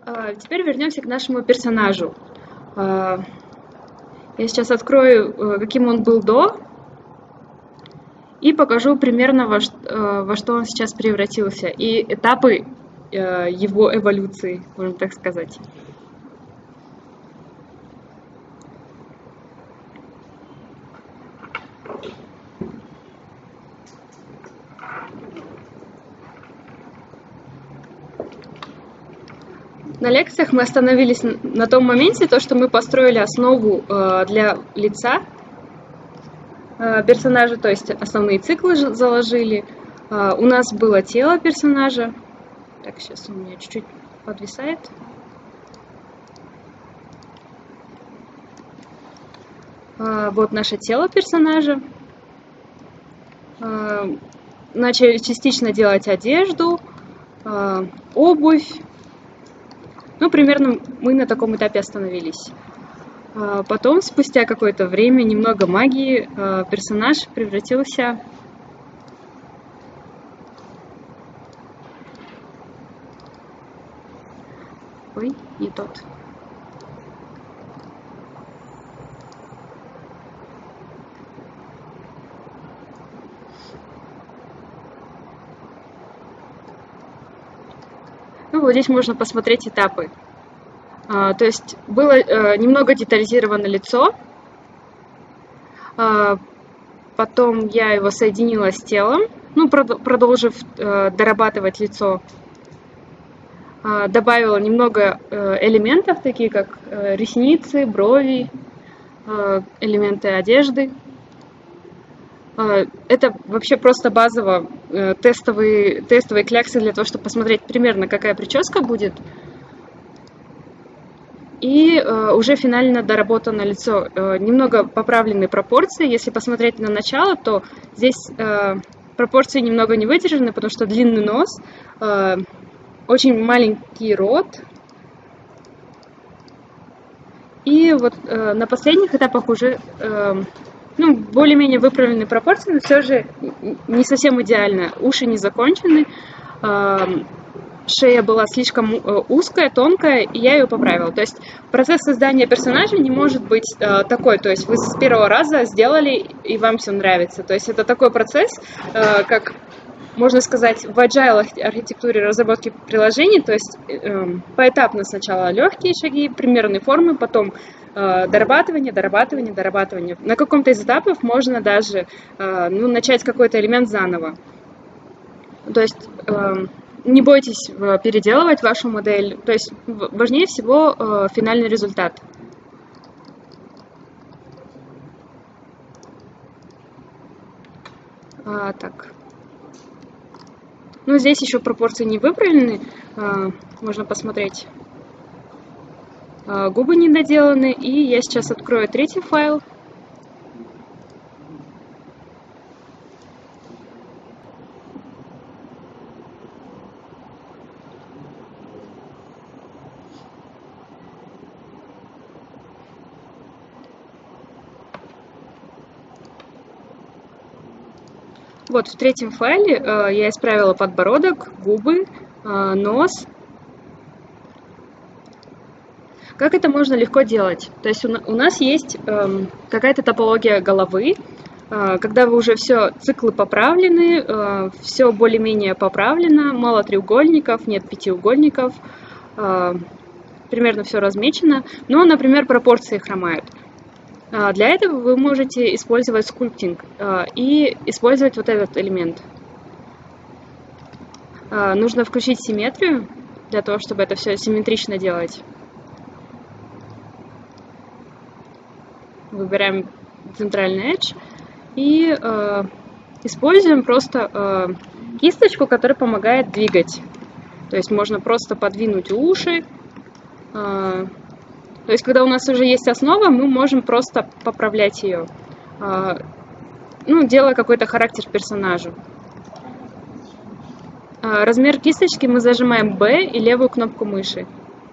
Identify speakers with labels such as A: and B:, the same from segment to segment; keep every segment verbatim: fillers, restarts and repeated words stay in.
A: Теперь вернемся к нашему персонажу. Я сейчас открою, каким он был до, и покажу примерно, во что, во что он сейчас превратился, и этапы его эволюции, можно так сказать. На лекциях мы остановились на том моменте, то, что мы построили основу для лица персонажа, то есть основные циклы заложили. У нас было тело персонажа. Так, сейчас у меня чуть-чуть подвисает. Вот наше тело персонажа. Начали частично делать одежду, обувь. Ну, примерно мы на таком этапе остановились. Потом, спустя какое-то время, немного магии, персонаж превратился Ой, не тот. Ну, вот здесь можно посмотреть этапы. А, то есть было а, немного детализировано лицо. А, потом я его соединила с телом, ну, продолжив а, дорабатывать лицо. А, добавила немного а, элементов, такие как а, ресницы, брови, а, элементы одежды. Это вообще просто базово тестовые, тестовые кляксы для того, чтобы посмотреть примерно, какая прическа будет. И уже финально доработано лицо. Немного поправлены пропорции. Если посмотреть на начало, то здесь пропорции немного не выдержаны, потому что длинный нос, очень маленький рот. И вот на последних этапах уже... Ну, более-менее выправленные пропорции, но все же не совсем идеально. Уши не закончены, шея была слишком узкая, тонкая, и я ее поправила. То есть процесс создания персонажа не может быть такой, то есть вы с первого раза сделали, и вам все нравится. То есть это такой процесс, как, можно сказать, в agile архитектуре разработки приложений, то есть поэтапно сначала легкие шаги, примерные формы, потом дорабатывание, дорабатывание, дорабатывание. На каком-то из этапов можно даже ну, начать какой-то элемент заново. То есть не бойтесь переделывать вашу модель. То есть важнее всего финальный результат. А, так. Ну, здесь еще пропорции не выправлены. А, можно посмотреть. Губы не доделаны, и я сейчас открою третий файл. Вот в третьем файле я исправила подбородок, губы, нос. Как это можно легко делать? То есть у нас есть э, какая-то топология головы, э, когда вы уже все, циклы поправлены, э, все более-менее поправлено, мало треугольников, нет пятиугольников, э, примерно все размечено, но, например, пропорции хромают. Э, для этого вы можете использовать скульптинг э, и использовать вот этот элемент. Э, нужно включить симметрию для того, чтобы это все симметрично делать. Выбираем центральный edge и э, используем просто э, кисточку, которая помогает двигать. То есть можно просто подвинуть уши. Э, то есть когда у нас уже есть основа, мы можем просто поправлять ее, э, ну, делая какой-то характер персонажу. Э, размер кисточки мы зажимаем B и левую кнопку мыши.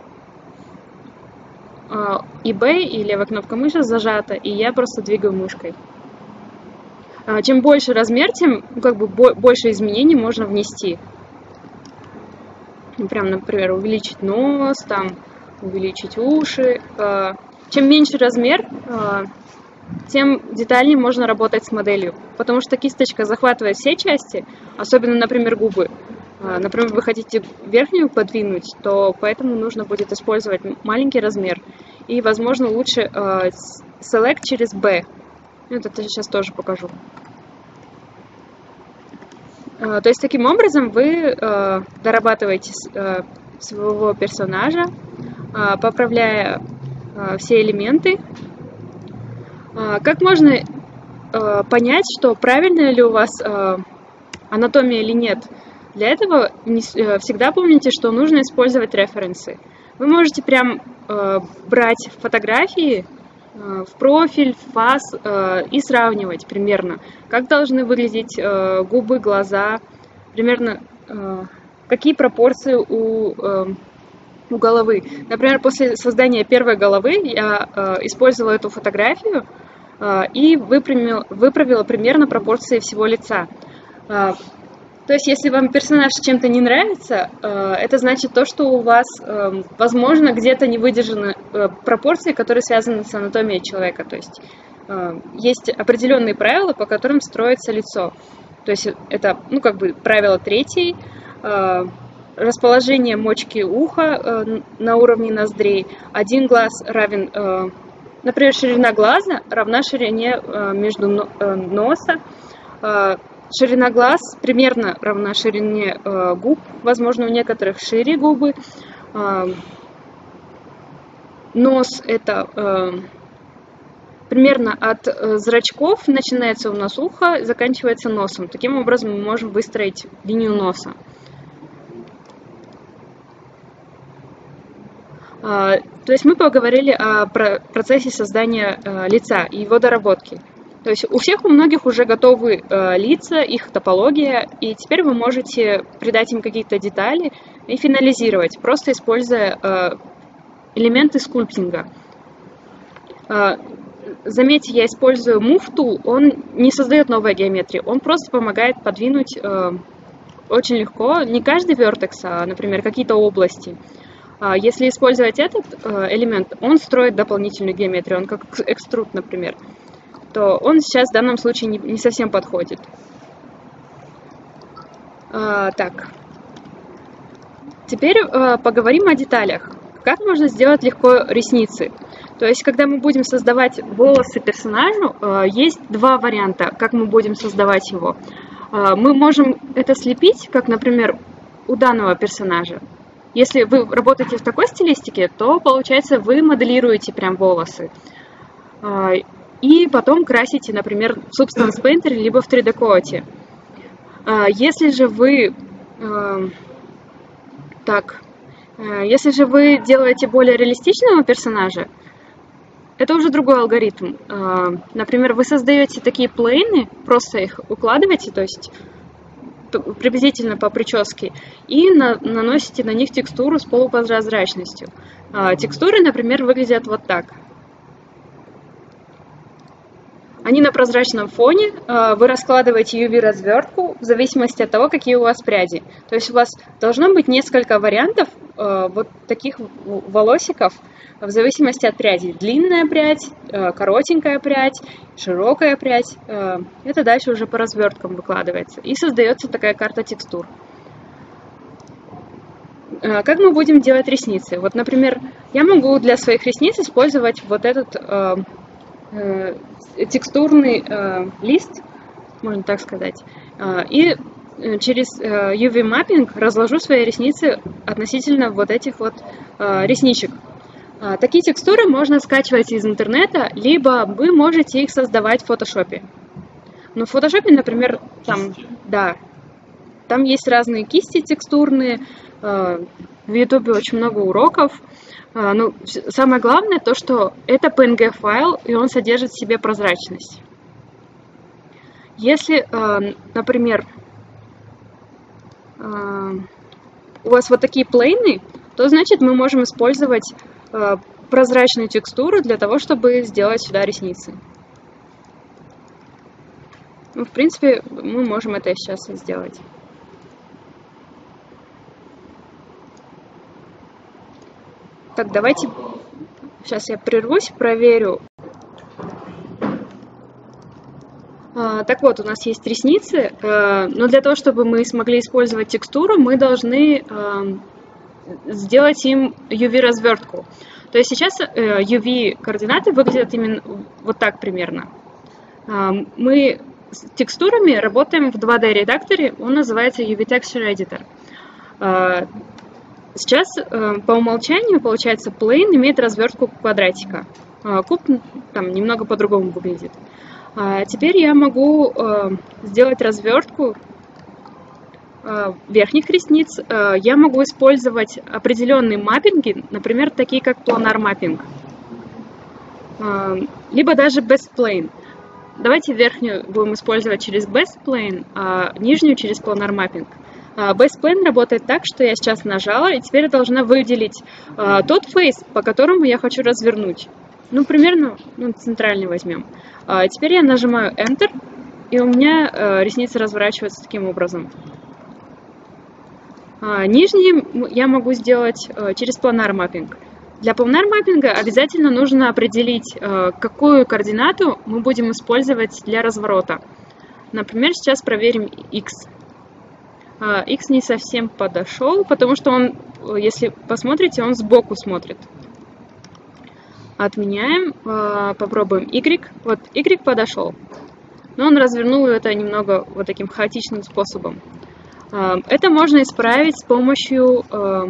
A: И B, и левая кнопка мыши зажата, и я просто двигаю мышкой. Чем больше размер, тем как бы больше изменений можно внести. Прям, например, увеличить нос, там, увеличить уши. Чем меньше размер, тем детальнее можно работать с моделью, потому что кисточка захватывает все части, особенно, например, губы. Например, вы хотите верхнюю подвинуть, то поэтому нужно будет использовать маленький размер. И, возможно, лучше Select через B. Вот это сейчас тоже покажу. То есть, таким образом вы дорабатываете своего персонажа, поправляя все элементы. Как можно понять, что правильная ли у вас анатомия или нет? Для этого всегда помните, что нужно использовать референсы. Вы можете прям брать фотографии в профиль, в фас и сравнивать примерно, как должны выглядеть губы, глаза, примерно какие пропорции у, у головы. Например, после создания первой головы я использовала эту фотографию и выправила, выправила примерно пропорции всего лица. То есть, если вам персонаж чем-то не нравится, это значит то, что у вас, возможно, где-то не выдержаны пропорции, которые связаны с анатомией человека. То есть, есть определенные правила, по которым строится лицо. То есть, это, ну, как бы правило третье, расположение мочки уха на уровне ноздрей. Один глаз равен, например, ширина глаза равна ширине между носа. Ширина глаз примерно равна ширине э, губ, возможно, у некоторых шире губы. Э, нос это э, примерно от э, зрачков, начинается у нас ухо, заканчивается носом. Таким образом мы можем выстроить линию носа. Э, то есть мы поговорили о про процессе создания э, лица и его доработки. То есть у всех, у многих уже готовы э, лица, их топология, и теперь вы можете придать им какие-то детали и финализировать, просто используя э, элементы скульптинга. Э, заметьте, я использую Move Tool, он не создает новой геометрии, он просто помогает подвинуть э, очень легко, не каждый вертекс, а, например, какие-то области. Э, если использовать этот э, элемент, он строит дополнительную геометрию, он как экструд, например, то он сейчас в данном случае не, не совсем подходит. А, так. Теперь а, поговорим о деталях. Как можно сделать легко ресницы? То есть, когда мы будем создавать волосы персонажу, а, есть два варианта, как мы будем создавать его. А, мы можем это слепить, как, например, у данного персонажа. Если вы работаете в такой стилистике, то, получается, вы моделируете прям волосы. А, И потом красите, например, в Substance Painter, либо в три дэ Coat. Если же вы так, если же вы делаете более реалистичного персонажа, это уже другой алгоритм. Например, вы создаете такие плейны, просто их укладываете, то есть приблизительно по прическе, и на, наносите на них текстуру с полупрозрачностью. Текстуры, например, выглядят вот так. Они на прозрачном фоне, вы раскладываете ю ви-развертку в зависимости от того, какие у вас пряди. То есть у вас должно быть несколько вариантов вот таких волосиков в зависимости от пряди. Длинная прядь, коротенькая прядь, широкая прядь. Это дальше уже по разверткам выкладывается. И создается такая карта текстур. Как мы будем делать ресницы? Вот, например, я могу для своих ресниц использовать вот этот текстурный э, лист, можно так сказать, э, и через э, ю ви-маппинг разложу свои ресницы относительно вот этих вот э, ресничек. Э, такие текстуры можно скачивать из интернета, либо вы можете их создавать в фотошопе. Ну, в фотошопе, например, там, да, там есть разные кисти текстурные, э, в ютубе очень много уроков. Ну, самое главное то, что это пи эн джи-файл, и он содержит в себе прозрачность. Если, например, у вас вот такие плейны, то значит мы можем использовать прозрачную текстуру для того, чтобы сделать сюда ресницы. Ну, в принципе, мы можем это сейчас сделать. Так, давайте... Сейчас я прервусь, проверю. А, так вот, у нас есть ресницы, а, но для того, чтобы мы смогли использовать текстуру, мы должны а, сделать им ю ви-развертку. То есть сейчас а, ю ви-координаты выглядят именно вот так примерно. А, мы с текстурами работаем в два дэ-редакторе, он называется ю ви Texture Editor. А, сейчас а, по умолчанию, получается, plane имеет развертку квадратика. А, куб там немного по-другому выглядит. А теперь я могу э, сделать развертку э, верхних ресниц. Э, я могу использовать определенные маппинги, например, такие как планар маппинг, э, либо даже best plane. Давайте верхнюю будем использовать через best plane, а нижнюю через планар маппинг. Э, best plane работает так, что я сейчас нажала, и теперь я должна выделить э, тот фейс, по которому я хочу развернуть. Ну, примерно, ну, центральный возьмем. А теперь я нажимаю Enter, и у меня э, ресницы разворачиваются таким образом. А нижние я могу сделать э, через планар маппинг. Для планар маппинга обязательно нужно определить, э, какую координату мы будем использовать для разворота. Например, сейчас проверим X. А, X не совсем подошел, потому что он, если посмотрите, он сбоку смотрит. Отменяем, попробуем Y. Вот Y подошел, но он развернул это немного вот таким хаотичным способом. Это можно исправить с помощью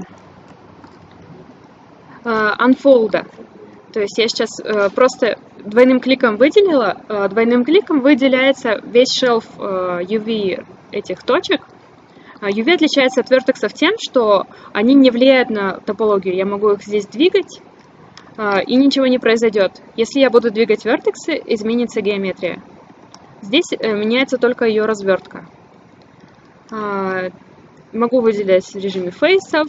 A: unfold. То есть я сейчас просто двойным кликом выделила, двойным кликом выделяется весь шелф ю ви этих точек. ю ви отличается от вертексов тем, что они не влияют на топологию. Я могу их здесь двигать, и ничего не произойдет. Если я буду двигать вертексы, изменится геометрия. Здесь меняется только ее развертка. Могу выделять в режиме фейсов,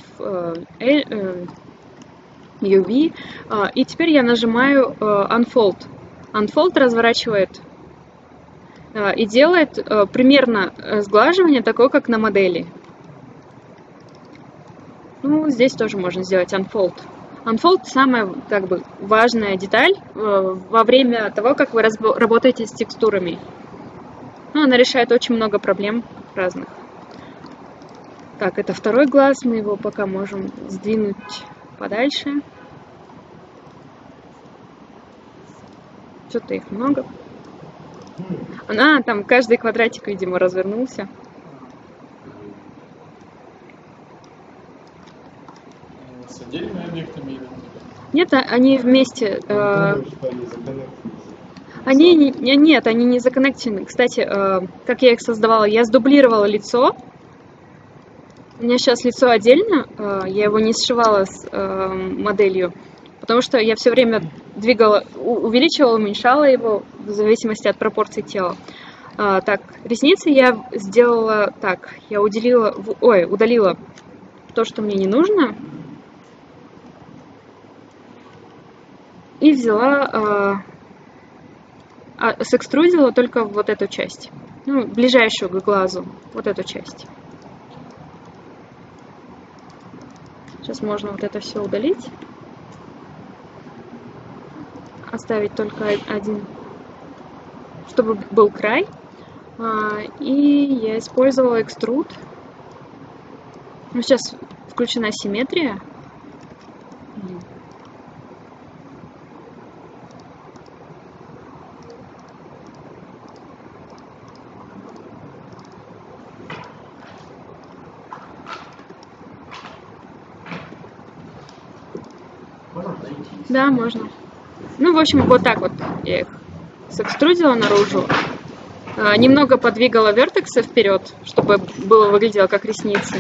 A: ю ви. И теперь я нажимаю Unfold. Unfold разворачивает и делает примерно сглаживание такое, как на модели. Ну, здесь тоже можно сделать Unfold. Unfold – самая как бы важная деталь э, во время того, как вы работаете с текстурами. Ну, она решает очень много проблем разных. Так, это второй глаз, мы его пока можем сдвинуть подальше. Что-то их много. Она, там каждый квадратик, видимо, развернулся.
B: С отдельными объектами?
A: Нет, они вместе. Э, они не, нет, они не законнектены. Кстати, э, как я их создавала, я сдублировала лицо. У меня сейчас лицо отдельно, э, я его не сшивала с э, моделью, потому что я все время двигала, увеличивала, уменьшала его в зависимости от пропорций тела. Э, так, ресницы я сделала так, я уделила, ой, удалила то, что мне не нужно. И взяла, э, сэкструдила только вот эту часть, ну, ближайшую к глазу, вот эту часть. Сейчас можно вот это все удалить, оставить только один, чтобы был край. И я использовала экструд. Ну, сейчас включена симметрия. Да, можно. Ну, в общем, вот так вот я их сэкструдила наружу. А, немного подвигала вертексы вперед, чтобы было выглядело как ресницы.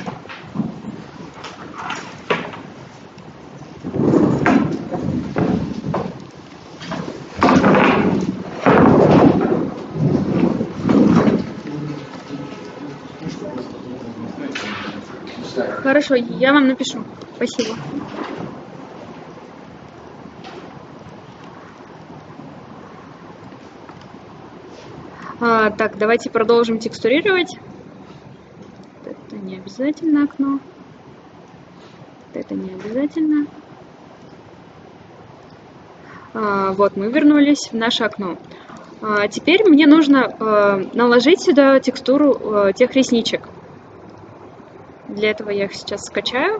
A: Хорошо, я вам напишу. Спасибо. А, так, давайте продолжим текстурировать. Это не обязательно окно. Это не обязательно. Вот, мы вернулись в наше окно. Теперь мне нужно наложить сюда текстуру тех ресничек. Для этого я их сейчас скачаю.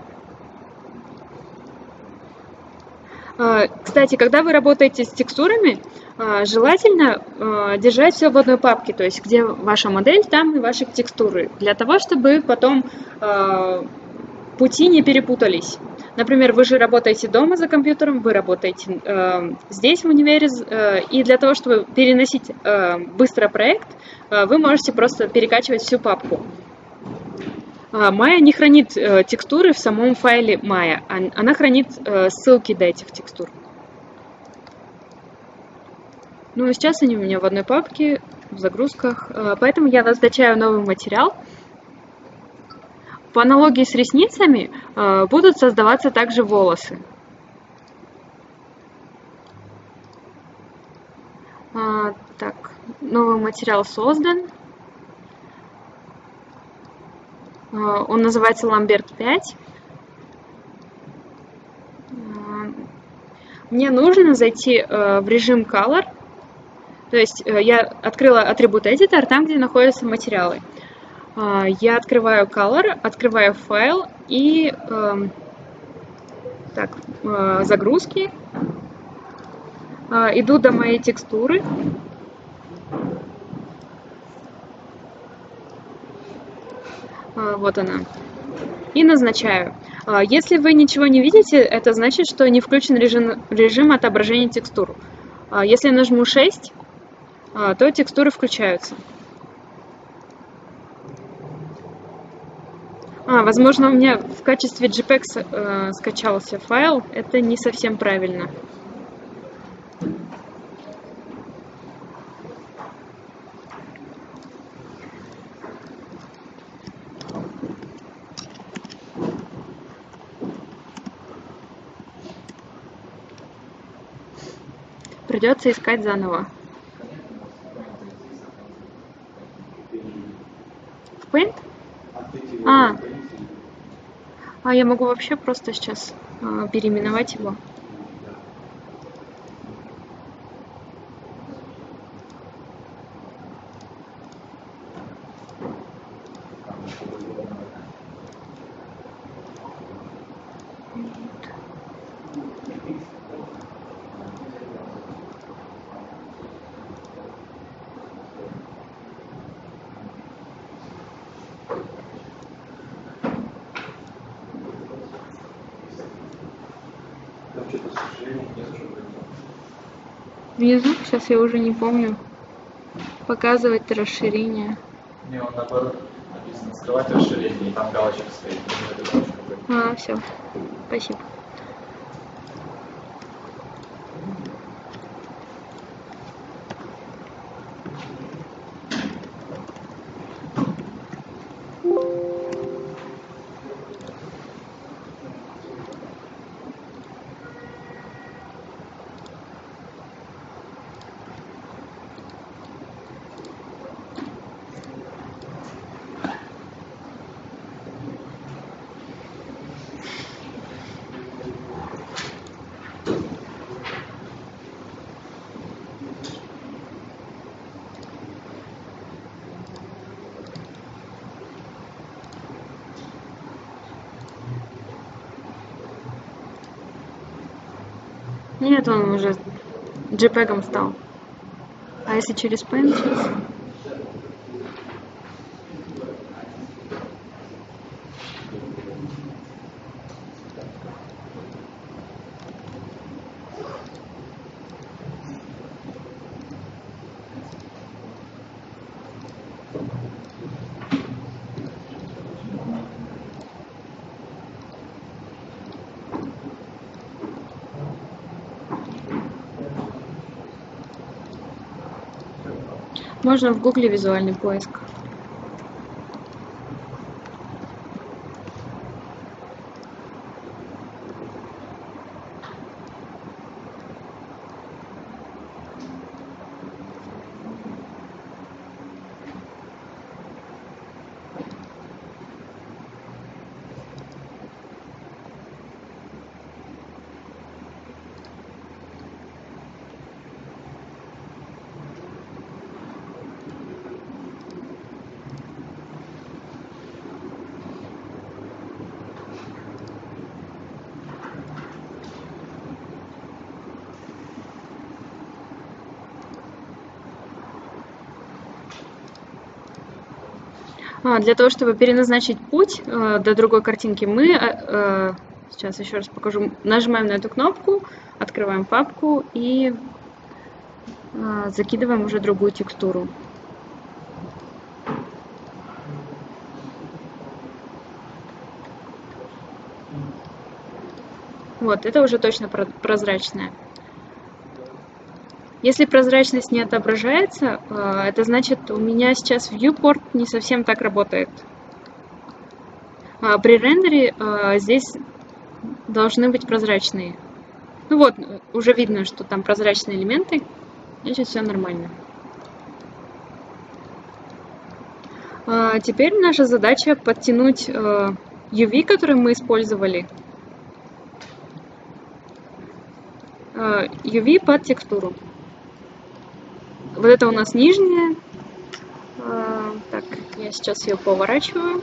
A: Кстати, когда вы работаете с текстурами, желательно держать все в одной папке, то есть где ваша модель, там и ваши текстуры, для того, чтобы потом пути не перепутались. Например, вы же работаете дома за компьютером, вы работаете э, здесь в универе, э, и для того, чтобы переносить э, быстро проект, э, вы можете просто перекачивать всю папку. Maya не хранит э, текстуры в самом файле Maya, она хранит э, ссылки до этих текстур. Ну, и сейчас они у меня в одной папке, в загрузках, э, поэтому я назначаю новый материал. По аналогии с ресницами э, будут создаваться также волосы. А, так, новый материал создан. А, он называется Ламберт пять. А, мне нужно зайти э, в режим Color. То есть э, я открыла атрибут Editor, там, где находятся материалы. Я открываю Color, открываю файл и э, так, э, загрузки. Э, иду до моей текстуры. Э, вот она. И назначаю. Э, если вы ничего не видите, это значит, что не включен режим, режим отображения текстур. Э, если я нажму шесть, э, то текстуры включаются. А, возможно, у меня в качестве JPEG э, скачался файл. Это не совсем правильно. Придется искать заново. В Paint? А, а я могу вообще просто сейчас а, переименовать его. Внизу, сейчас я уже не помню, показывать расширение.
B: Не, он наоборот написано скрывать расширение, и там галочка стоит.
A: А, все, спасибо. Нет, он уже JPEG стал. А если через Paint сейчас? Можно в Гугле визуальный поиск. Для того, чтобы переназначить путь э, до другой картинки, мы, э, сейчас еще раз покажу, нажимаем на эту кнопку, открываем папку и э, закидываем уже другую текстуру. Вот, это уже точно прозрачная. Если прозрачность не отображается, это значит, у меня сейчас viewport не совсем так работает. При рендере здесь должны быть прозрачные. Ну вот, уже видно, что там прозрачные элементы, значит, все нормально. Теперь наша задача подтянуть ю ви, который мы использовали, ю ви под текстуру. Вот это у нас нижняя. Так, я сейчас ее поворачиваю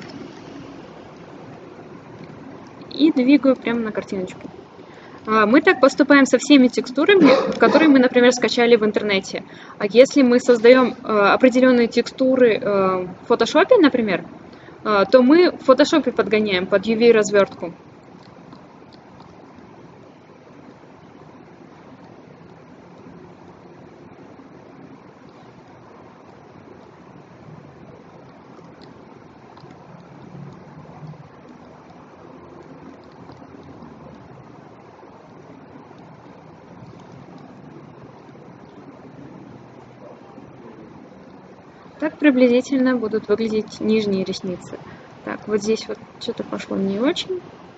A: и двигаю прямо на картиночку. Мы так поступаем со всеми текстурами, которые мы, например, скачали в интернете. А если мы создаем определенные текстуры в Photoshop, например, то мы в Photoshop подгоняем под ю ви-развертку. Так приблизительно будут выглядеть нижние ресницы. Так, вот здесь вот что-то пошло не очень.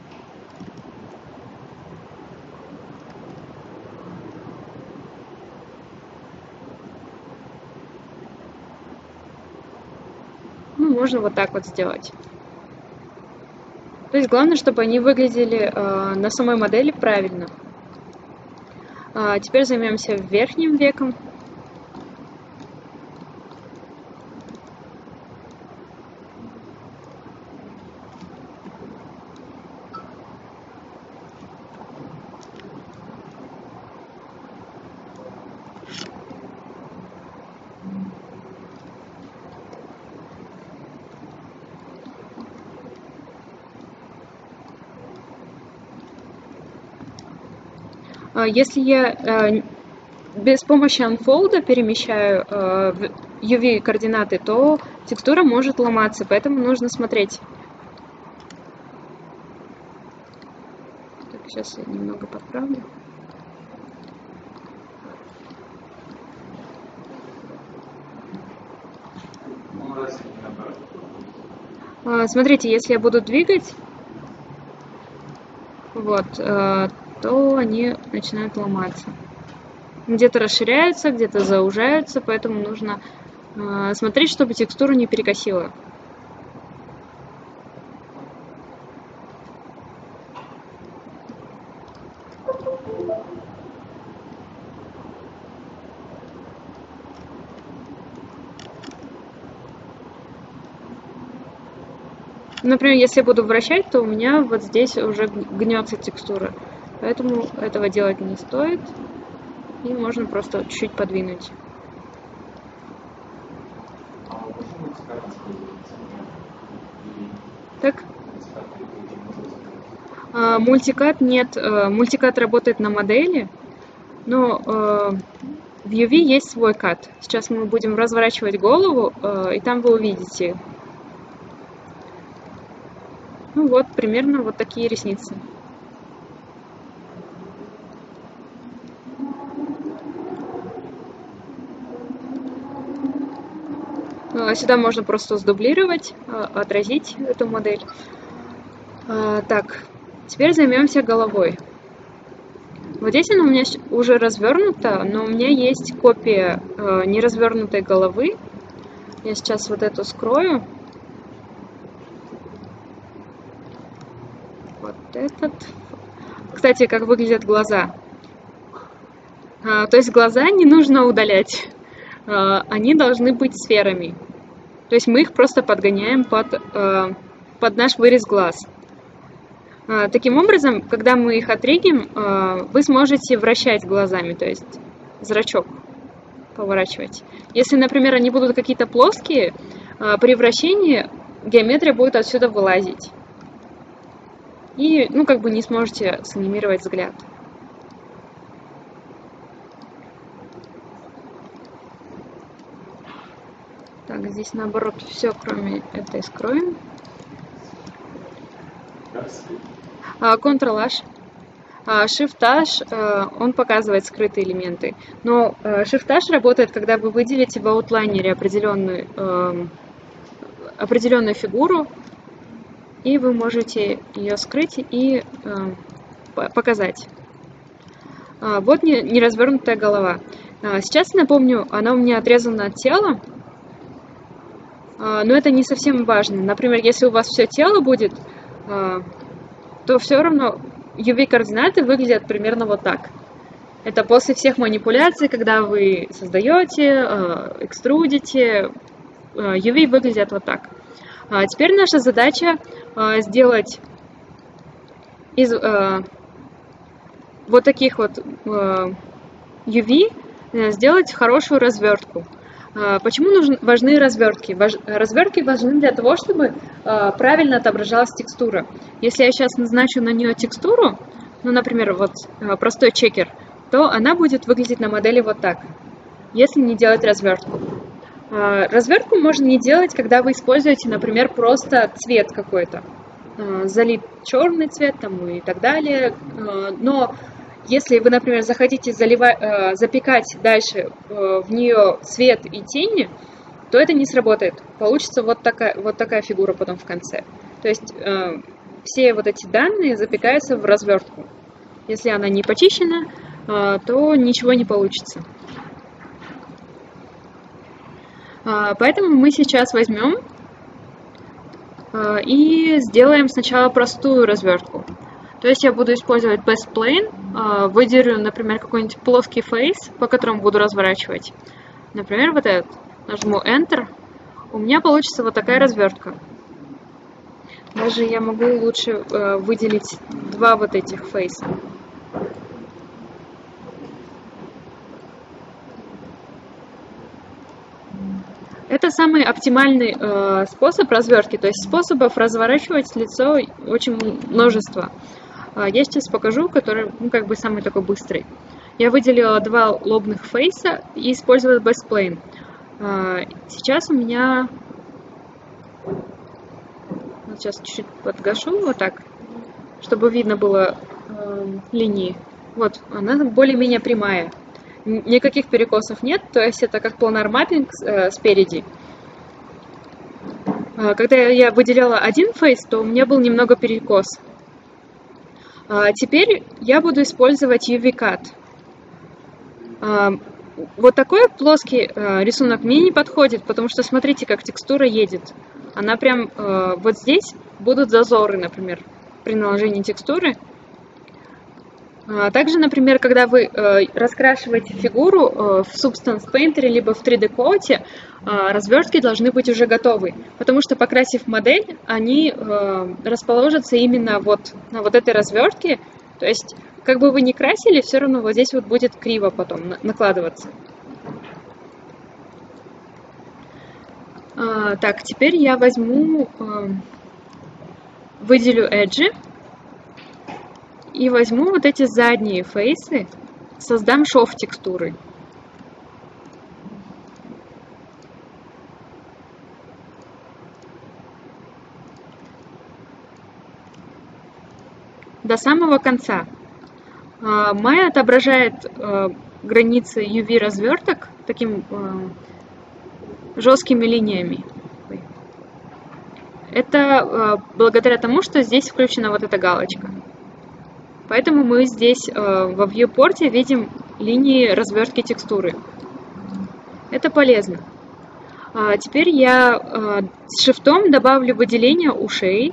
A: Ну, можно вот так вот сделать. То есть главное, чтобы они выглядели э, на самой модели правильно. А теперь займемся верхним веком. Если я без помощи Unfold перемещаю ю ви-координаты, то текстура может ломаться, поэтому нужно смотреть. Так, сейчас я немного подправлю. Смотрите, если я буду двигать, вот, то они начинают ломаться. Где-то расширяются, где-то заужаются, поэтому нужно э, смотреть, чтобы текстуру не перекосило. Например, если я буду вращать, то у меня вот здесь уже гнется текстура. Поэтому этого делать не стоит. И можно просто чуть-чуть подвинуть. Так. А, мультикат нет. А, мультикат работает на модели, но а, в ю ви есть свой кат. Сейчас мы будем разворачивать голову, а, и там вы увидите. Ну вот, примерно вот такие ресницы. Сюда можно просто сдублировать, отразить эту модель. Так, теперь займемся головой. Вот здесь она у меня уже развернута, но у меня есть копия неразвернутой головы. Я сейчас вот эту скрою. Вот этот. Кстати, как выглядят глаза. То есть глаза не нужно удалять. Они должны быть сферами. То есть мы их просто подгоняем под, под наш вырез глаз. Таким образом, когда мы их отрежем, вы сможете вращать глазами, то есть зрачок поворачивать. Если, например, они будут какие-то плоские, При вращении геометрия будет отсюда вылазить. И, ну, как бы не сможете санимировать взгляд. Так, здесь наоборот все, кроме этой, скроем. Ctrl-H. Shift-H, он показывает скрытые элементы. Но Shift-H работает, когда вы выделите в аутлайнере определенную, определенную фигуру, и вы можете ее скрыть и показать. Вот неразвернутая голова. Сейчас, напомню, она у меня отрезана от тела, но это не совсем важно. Например, если у вас все тело будет, то все равно ю ви-координаты выглядят примерно вот так. Это после всех манипуляций, когда вы создаете, экструдите, ю ви выглядят вот так. Теперь наша задача сделать из вот таких вот ю ви, сделать хорошую развертку. Почему нужны, важны развертки? Развертки важны для того, чтобы правильно отображалась текстура. Если я сейчас назначу на нее текстуру, ну, например, вот простой чекер, то она будет выглядеть на модели вот так, если не делать развертку. Развертку можно не делать, когда вы используете, например, просто цвет какой-то. Залит черный цвет там, и так далее. Но если вы, например, захотите заливать, запекать дальше в нее цвет и тени, то это не сработает. Получится вот такая, вот такая фигура потом в конце. То есть все вот эти данные запекаются в развертку. Если она не почищена, то ничего не получится. Поэтому мы сейчас возьмем и сделаем сначала простую развертку. То есть я буду использовать Best Plane, выделю, например, какой-нибудь плоский фейс, по которому буду разворачивать. Например, вот этот. Нажму Enter. У меня получится вот такая развертка. Даже я могу лучше выделить два вот этих фейса. Это самый оптимальный э, способ развертки, то есть способов разворачивать лицо очень множество. Э, я сейчас покажу, который, ну, как бы самый такой быстрый. Я выделила два лобных фейса и использовала Best Plane. Э, сейчас у меня... Вот сейчас чуть-чуть подгашу вот так, чтобы видно было э, линии. Вот, она более-менее прямая. Никаких перекосов нет, то есть это как планар маппинг э, спереди. Э, когда я выделяла один фейс, то у меня был немного перекос. Э, теперь я буду использовать ю ви-Cut. Э, вот такой плоский э, рисунок мне не подходит, потому что смотрите, как текстура едет. Она прям э, вот здесь будут зазоры, например, при наложении текстуры. Также, например, когда вы э, раскрашиваете фигуру э, в Substance Painter либо в три дэ Coat, э, развертки должны быть уже готовы, потому что, покрасив модель, они э, расположатся именно вот на вот этой развертке. То есть, как бы вы ни красили, все равно вот здесь вот будет криво потом накладываться. Э, так, теперь я возьму, э, выделю эджи. И возьму вот эти задние фейсы, создам шов текстуры. До самого конца. Maya отображает границы ю ви-разверток таким жесткими линиями. Это благодаря тому, что здесь включена вот эта галочка. Поэтому мы здесь э, во viewport видим линии развертки текстуры. Это полезно. А теперь я э, с шрифтом добавлю выделение ушей.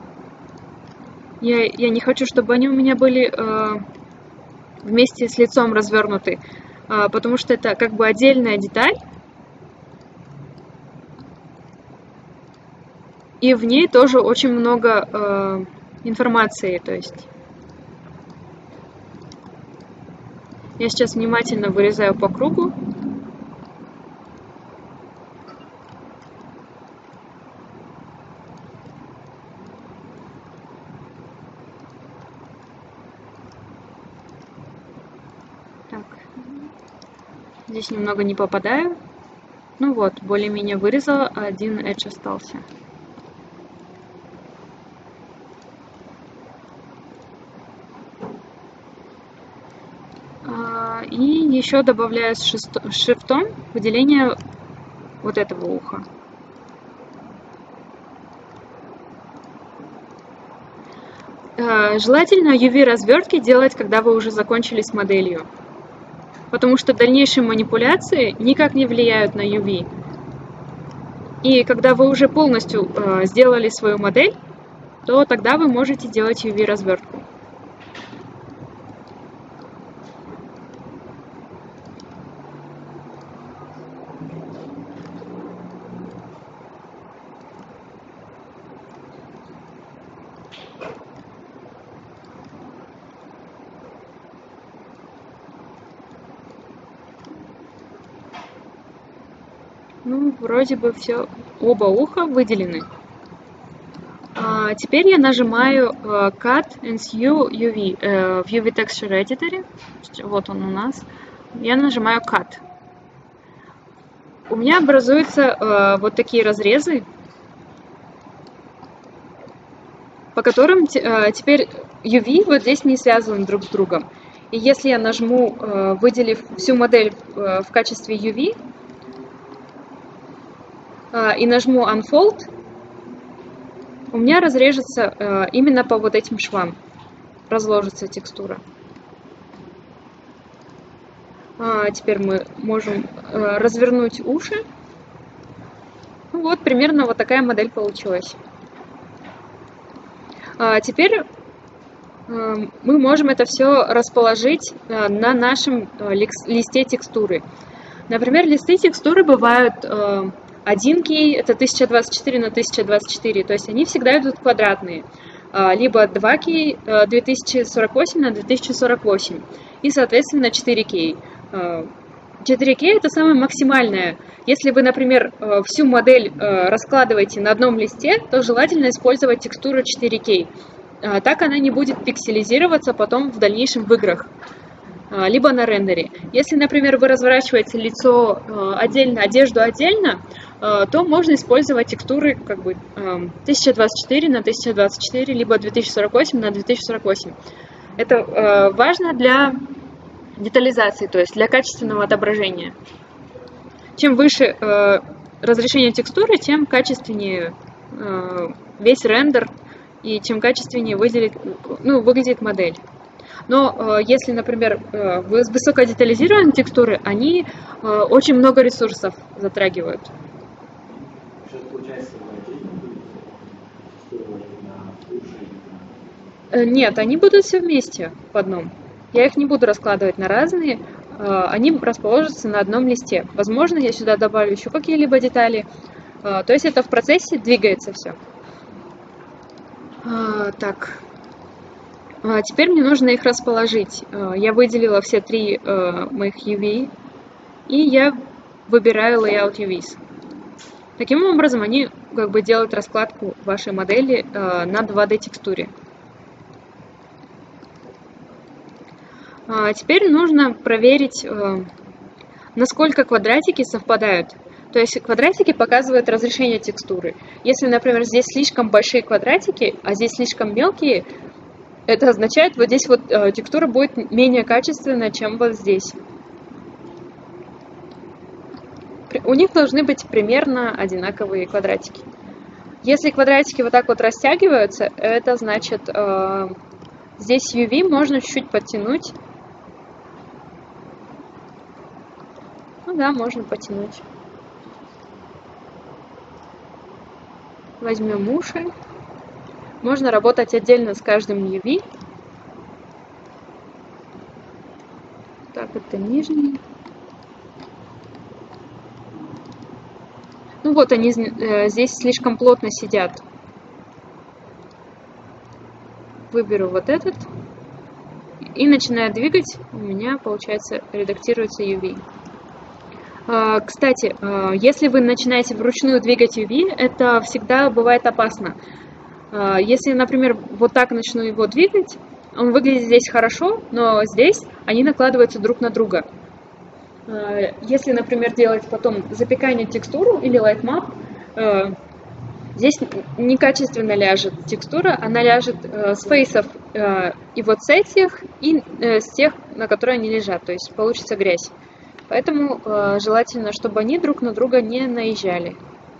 A: Я, я не хочу, чтобы они у меня были э, вместе с лицом развернуты, э, потому что это как бы отдельная деталь. И в ней тоже очень много э, информации, то есть... Я сейчас внимательно вырезаю по кругу. Так. Здесь немного не попадаю. Ну вот, более-менее вырезала, один edge остался. И еще добавляю с шрифтом выделение вот этого уха. Желательно ю ви-развертки делать, когда вы уже закончили с моделью, потому что дальнейшие манипуляции никак не влияют на ю ви. И когда вы уже полностью сделали свою модель, то тогда вы можете делать ю ви-развертку. Ну, вроде бы все, оба уха выделены. А теперь я нажимаю uh, Cut and Sew ю ви uh, в ю ви Texture Editor. Вот он у нас. Я нажимаю Cut. У меня образуются uh, вот такие разрезы, по которым uh, теперь ю ви вот здесь не связаны друг с другом. И если я нажму, uh, выделив всю модель uh, в качестве ю ви, и нажму Unfold, у меня разрежется э, именно по вот этим швам, разложится текстура. А теперь мы можем э, развернуть уши. Ну, вот примерно вот такая модель получилась. А теперь э, мы можем это все расположить э, на нашем э, листе текстуры. Например, листы текстуры бывают э, один кей, это тысяча двадцать четыре на тысяча двадцать четыре, то есть они всегда идут квадратные. Либо два кей, две тысячи сорок восемь на две тысячи сорок восемь. И, соответственно, четыре кей. четыре кей это самое максимальное. Если вы, например, всю модель раскладываете на одном листе, то желательно использовать текстуру четыре кей. Так она не будет пикселизироваться потом в дальнейшем в играх. Либо на рендере. Если, например, вы разворачиваете лицо отдельно, одежду отдельно, то можно использовать текстуры как бы тысяча двадцать четыре на тысяча двадцать четыре, либо две тысячи сорок восемь на две тысячи сорок восемь. Это важно для детализации, то есть для качественного отображения. Чем выше разрешение текстуры, тем качественнее весь рендер и чем качественнее выделит, ну, выглядит модель. Но э, если, например, э, высокодетализированные текстуры, они э, очень много ресурсов затрагивают. Э, нет, они будут все вместе в одном. Я их не буду раскладывать на разные, э, они расположатся на одном листе. Возможно, я сюда добавлю еще какие-либо детали. Э, то есть это в процессе двигается все. Э, так... Теперь мне нужно их расположить. Я выделила все три моих ю ви, и я выбираю Layout ю ви. Таким образом, они как бы делают раскладку вашей модели на два дэ текстуре. Теперь нужно проверить, насколько квадратики совпадают. То есть квадратики показывают разрешение текстуры. Если, например, здесь слишком большие квадратики, а здесь слишком мелкие, это означает, вот здесь вот э, текстура будет менее качественная, чем вот здесь. У них должны быть примерно одинаковые квадратики. Если квадратики вот так вот растягиваются, это значит, э, здесь ю ви можно чуть-чуть подтянуть. Ну да, можно потянуть. Возьмем уши. Можно работать отдельно с каждым ю ви. Так, это нижний. Ну вот они э, здесь слишком плотно сидят. Выберу вот этот. И начинаю двигать. У меня, получается, редактируется ю ви. Э, кстати, э, если вы начинаете вручную двигать ю ви, это всегда бывает опасно. Если, например, вот так начну его двигать, он выглядит здесь хорошо, но здесь они накладываются друг на друга. Если, например, делать потом запекание текстуру или lightmap, здесь некачественно ляжет текстура, она ляжет с фейсов и вот с этих, и с тех, на которые они лежат, то есть получится грязь. Поэтому желательно, чтобы они друг на друга не наезжали.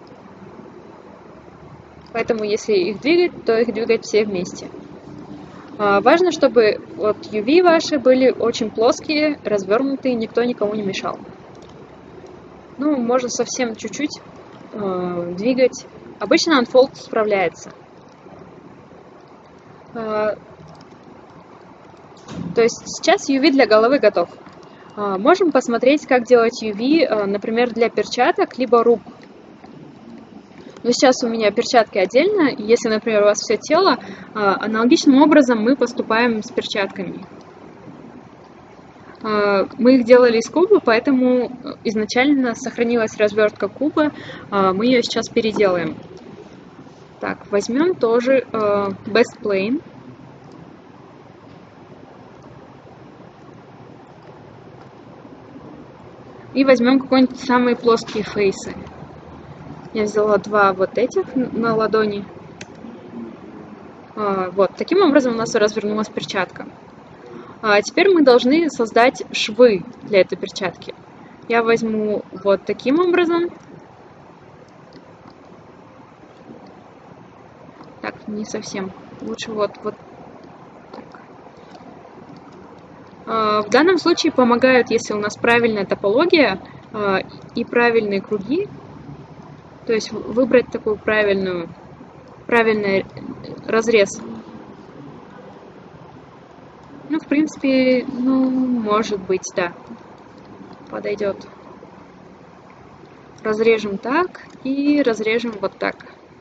A: Поэтому, если их двигать, то их двигать все вместе. Важно, чтобы вот ю ви ваши были очень плоские, развернутые, никто никому не мешал. Ну, можно совсем чуть-чуть э, двигать. Обычно Unfold справляется. Э, то есть сейчас ю ви для головы готов. Э, можем посмотреть, как делать ю ви, э, например, для перчаток, либо рук. Но сейчас у меня перчатки отдельно. Если, например, у вас все тело, аналогичным образом мы поступаем с перчатками. Мы их делали из куба, поэтому изначально сохранилась развертка куба. Мы ее сейчас переделаем. Так, возьмем тоже Best Plane. И возьмем какой-нибудь самые плоские фейсы. Я взяла два вот этих на ладони. Вот, таким образом у нас развернулась перчатка. А теперь мы должны создать швы для этой перчатки. Я возьму вот таким образом. Так, не совсем. Лучше вот, вот так. А, в данном случае помогают, если у нас правильная топология а, и правильные круги. То есть выбрать такую правильную, правильный разрез. Ну, в принципе, ну, может быть, да, подойдет. Разрежем так и разрежем вот так.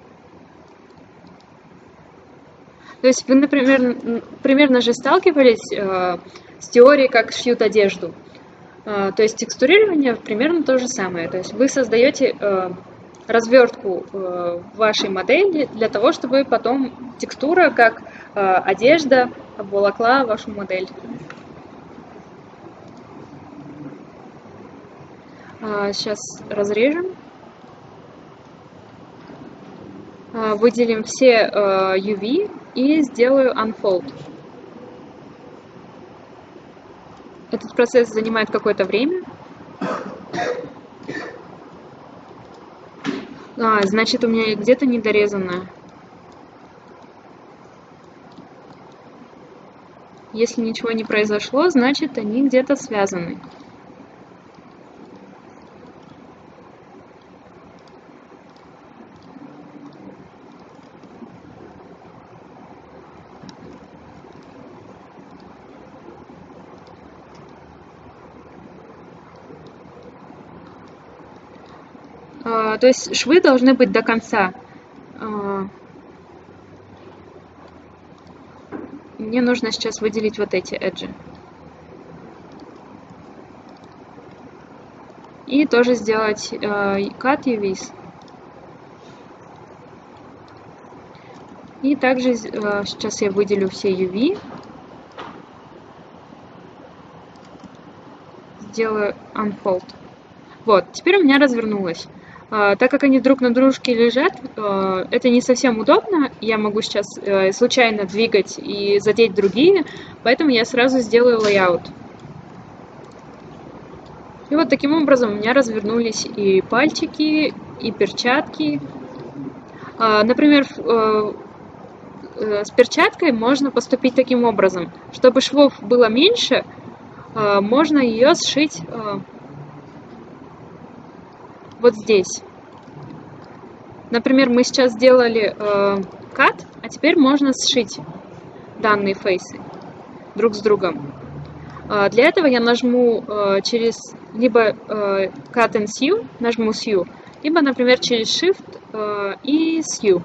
A: То есть вы, например, примерно же сталкивались э, с теорией, как шьют одежду. Э, то есть текстурирование примерно то же самое. То есть вы создаете э, развертку э, вашей модели для того, чтобы потом текстура, как э, одежда, обволокла вашу модель. А, сейчас разрежем. А, выделим все э, ю ви и сделаю Unfold. Этот процесс занимает какое-то время. А, значит, у меня где-то недорезано. Если ничего не произошло, значит, они где-то связаны. А, то есть швы должны быть до конца. А, мне нужно сейчас выделить вот эти эджи. И тоже сделать э, cut ю вис. И также э, сейчас я выделю все ю ви. Сделаю Unfold. Вот, теперь у меня развернулось. Uh, так как они друг на дружке лежат, uh, это не совсем удобно. Я могу сейчас uh, случайно двигать и задеть другие, поэтому я сразу сделаю layout. И вот таким образом у меня развернулись и пальчики, и перчатки. Uh, например, uh, uh, с перчаткой можно поступить таким образом. Чтобы швов было меньше, uh, можно ее сшить uh, вот здесь. Например, мы сейчас сделали э, cut, а теперь можно сшить данные фейсы друг с другом. Э, для этого я нажму э, через либо э, cut and sew, нажму sew, либо, например, через shift э, и sew.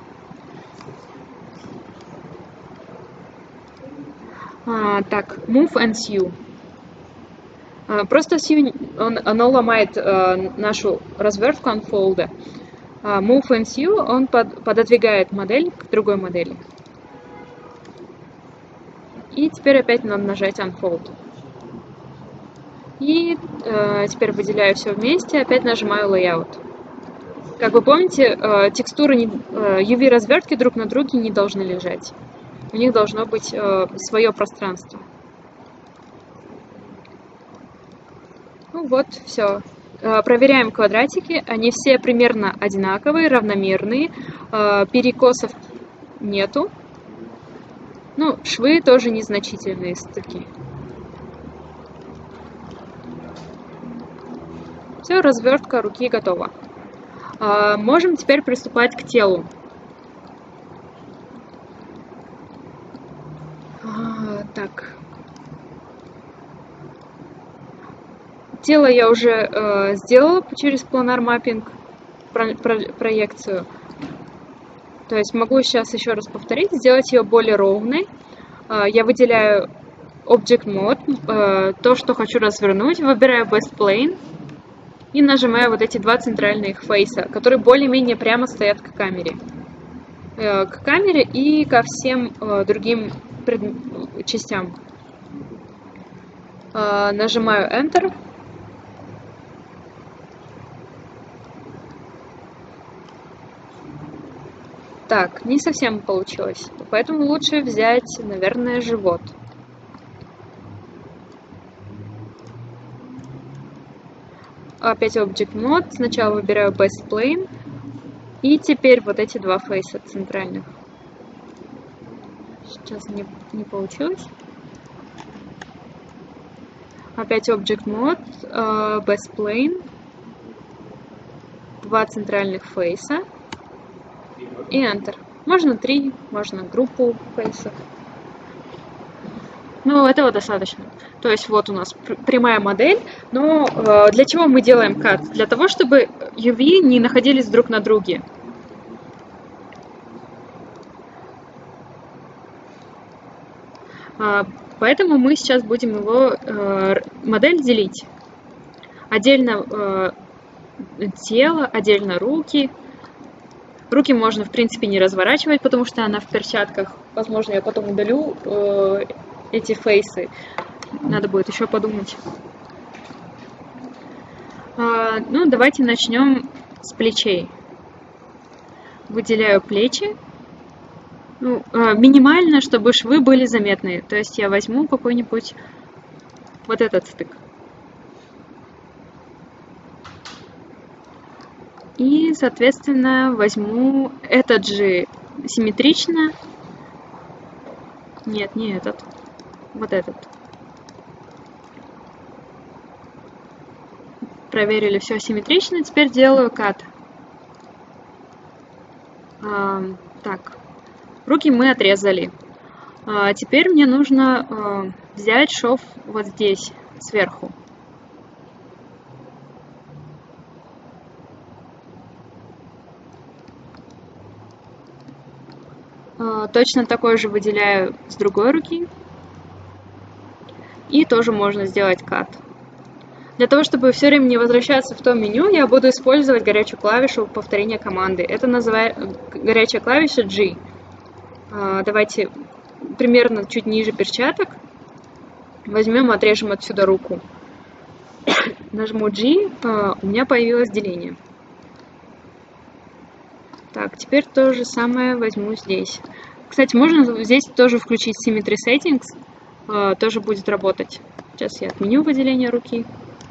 A: А, так, move and sew. Просто sew, он, оно ломает э, нашу развертку Unfold. А Move and Sew, он под, пододвигает модель к другой модели. И теперь опять надо нажать Unfold. И э, теперь выделяю все вместе, опять нажимаю Layout. Как вы помните, э, текстуры не, э, ю ви-развертки друг на друге не должны лежать. У них должно быть э, свое пространство. Ну вот, все. Э, проверяем квадратики. Они все примерно одинаковые, равномерные. Э, перекосов нету. Ну, швы тоже незначительные стыки. Все, развертка руки готова. Э, можем теперь приступать к телу. А, так. Тело я уже э, сделала через планар маппинг, про, про, проекцию. То есть могу сейчас еще раз повторить, сделать ее более ровной. Э, я выделяю Object Mode, э, то, что хочу развернуть, выбираю Best Plane и нажимаю вот эти два центральных фейса, которые более-менее прямо стоят к камере. Э, к камере и ко всем э, другим пред... частям. Э, нажимаю Enter. Так, не совсем получилось, поэтому лучше взять, наверное, живот. Опять Object Mode, сначала выбираю Best Plane, и теперь вот эти два фейса центральных. Сейчас не, не получилось. Опять Object Mode, Best Plane, два центральных фейса. И Enter. Можно три, можно группу фейсов. Ну, этого достаточно. То есть вот у нас прямая модель. Но э, для чего мы делаем кат? Для того, чтобы ю ви не находились друг на друге. А, поэтому мы сейчас будем его э, модель делить. Отдельно э, тело, отдельно руки. Руки можно, в принципе, не разворачивать, потому что она в перчатках. Возможно, я потом удалю э, эти фейсы. Надо будет еще подумать. А, ну, давайте начнем с плечей. Выделяю плечи. Ну, э, минимально, чтобы швы были заметны. То есть я возьму какой-нибудь вот этот стык. И, соответственно, возьму этот же симметрично. Нет, не этот. Вот этот. Проверили, все симметрично. Теперь делаю кат. А, так. Руки мы отрезали. А, теперь мне нужно а, взять шов вот здесь, сверху. Точно такой же выделяю с другой руки. И тоже можно сделать кат. Для того, чтобы все время не возвращаться в то меню, я буду использовать горячую клавишу повторения команды. Это называется горячая клавиша G. Давайте примерно чуть ниже перчаток. Возьмем, отрежем отсюда руку. Нажму G, у меня появилось деление. Так, теперь то же самое возьму здесь. Кстати, можно здесь тоже включить Symmetry Settings, э, тоже будет работать. Сейчас я отменю выделение руки.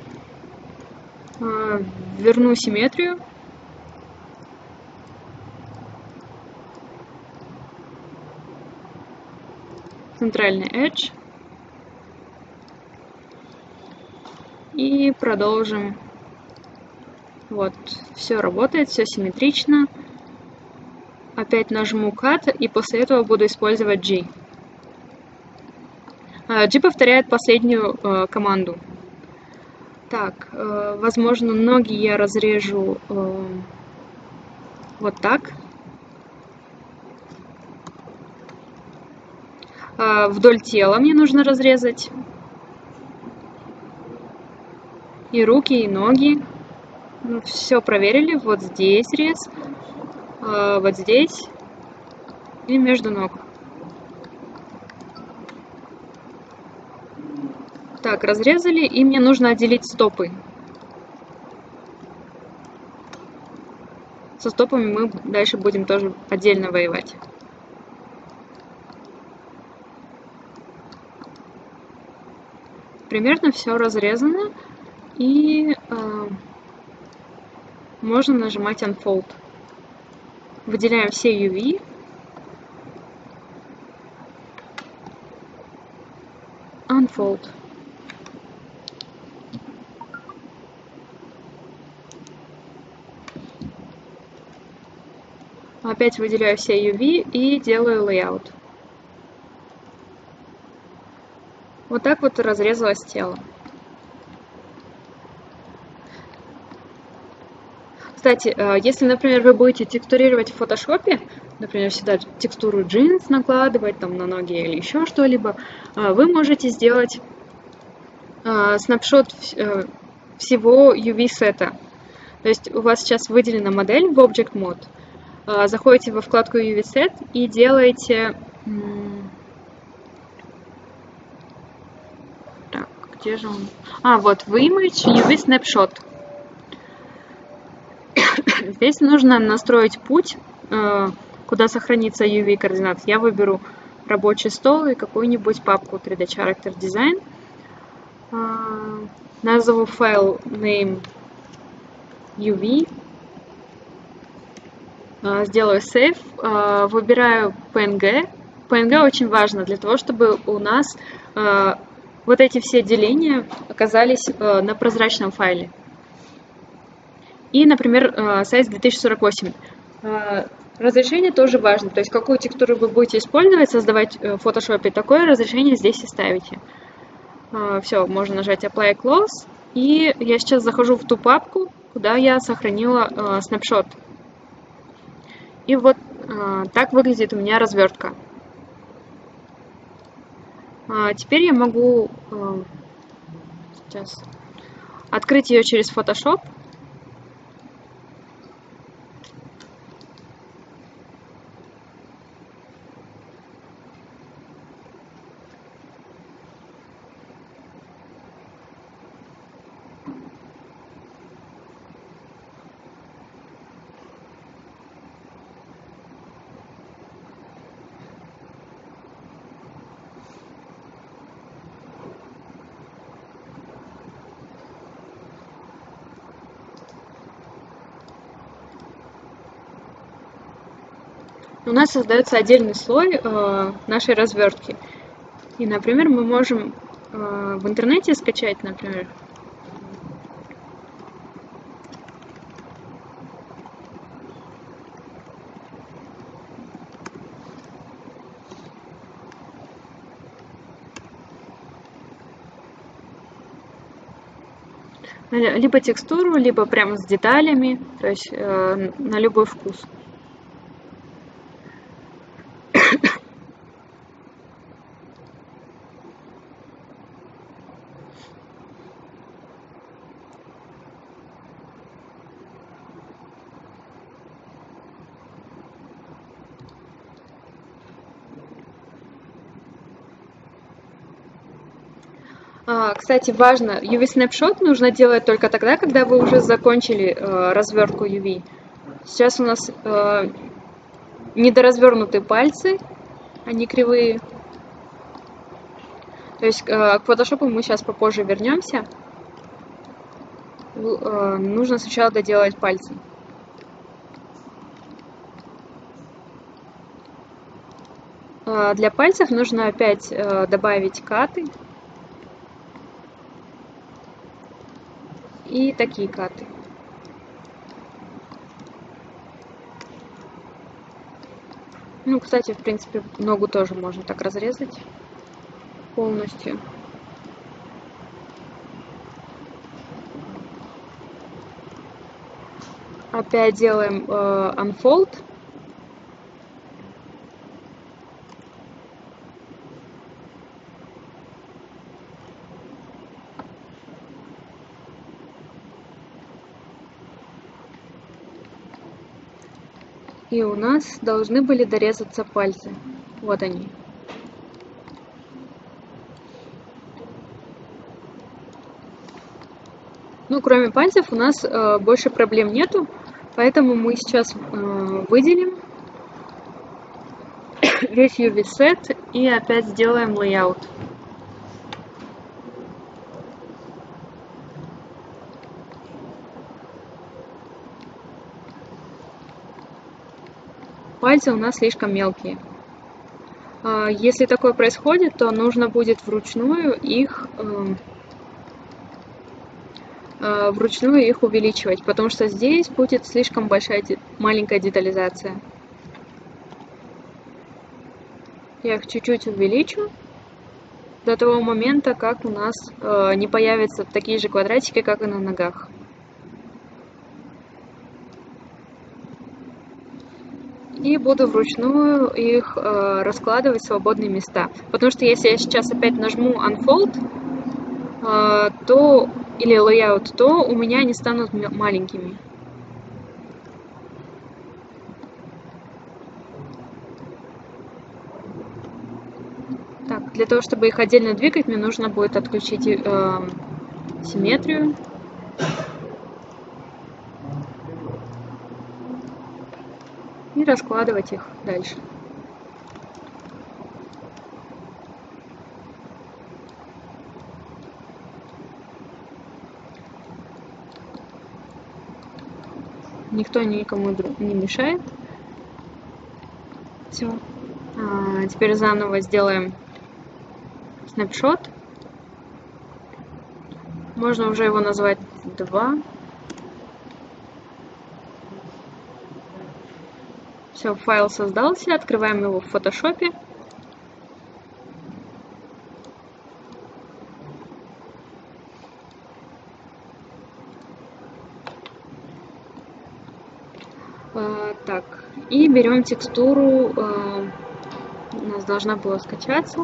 A: Э, верну симметрию. Центральный Edge. И продолжим. Вот, все работает, все симметрично. Опять нажму Cut, и после этого буду использовать G. G повторяет последнюю э, команду. Так, э, возможно, ноги я разрежу э, вот так. Э, вдоль тела мне нужно разрезать. И руки, и ноги. Ну, все проверили. Вот здесь рез. Вот здесь и между ног. Так, разрезали, и мне нужно отделить стопы. Со стопами мы дальше будем тоже отдельно воевать. Примерно все разрезано, и э, можно нажимать Unfold. Выделяем все ю ви. Unfold. Опять выделяю все ю ви и делаю layout. Вот так вот разрезалось тело. Кстати, если, например, вы будете текстурировать в фотошопе, например, сюда текстуру джинс накладывать, там, на ноги или еще что-либо, вы можете сделать снапшот всего ю ви-сета. То есть у вас сейчас выделена модель в Object Mode. Заходите во вкладку ю ви-Set и делаете... Так, где же он? А, вот, в Image ю ви-Snapshot. Здесь нужно настроить путь, куда сохранится ю ви-координат. Я выберу рабочий стол и какую-нибудь папку три дэ Character Design. Назову файл name ю ви. Сделаю save. Выбираю пи эн джи. пи эн джи очень важно для того, чтобы у нас вот эти все деления оказались на прозрачном файле. И, например, size две тысячи сорок восемь. Разрешение тоже важно, то есть какую текстуру вы будете использовать, создавать в Photoshop, такое разрешение здесь и ставите. Все, можно нажать Apply Close, и я сейчас захожу в ту папку, куда я сохранила снапшот. И вот так выглядит у меня развертка. Теперь я могу сейчас открыть ее через Photoshop. У нас создается отдельный слой э, нашей развертки. И, например, мы можем э, в интернете скачать, например, либо текстуру, либо прямо с деталями, то есть э, на любой вкус. Кстати, важно, ю ви-снапшот нужно делать только тогда, когда вы уже закончили э, развертку ю ви. Сейчас у нас э, недоразвернуты пальцы, они кривые. То есть э, к фотошопу мы сейчас попозже вернемся. Э, нужно сначала доделать пальцы. Э, для пальцев нужно опять э, добавить каты. И такие каты. Ну, кстати, в принципе, ногу тоже можно так разрезать полностью. Опять делаем э, Unfold. И у нас должны были дорезаться пальцы. Вот они. Ну, кроме пальцев у нас э, больше проблем нету, поэтому мы сейчас э, выделим весь ю ви-сет и опять сделаем layout. Пальцы у нас слишком мелкие. Если такое происходит, то нужно будет вручную их вручную их увеличивать, потому что здесь будет слишком большая маленькая детализация. Я их чуть-чуть увеличу до того момента, как у нас не появятся такие же квадратики, как и на ногах. И буду вручную их э, раскладывать в свободные места. Потому что если я сейчас опять нажму Unfold, э, то, или Layout, то у меня они станут маленькими. Так, для того, чтобы их отдельно двигать, мне нужно будет отключить э, симметрию. И раскладывать их дальше. Никто никому не мешает. Все. А, теперь заново сделаем снапшот. Можно уже его назвать два. Все, файл создался, открываем его в фотошопе. А, так, и берем текстуру, а, у нас должна была скачаться.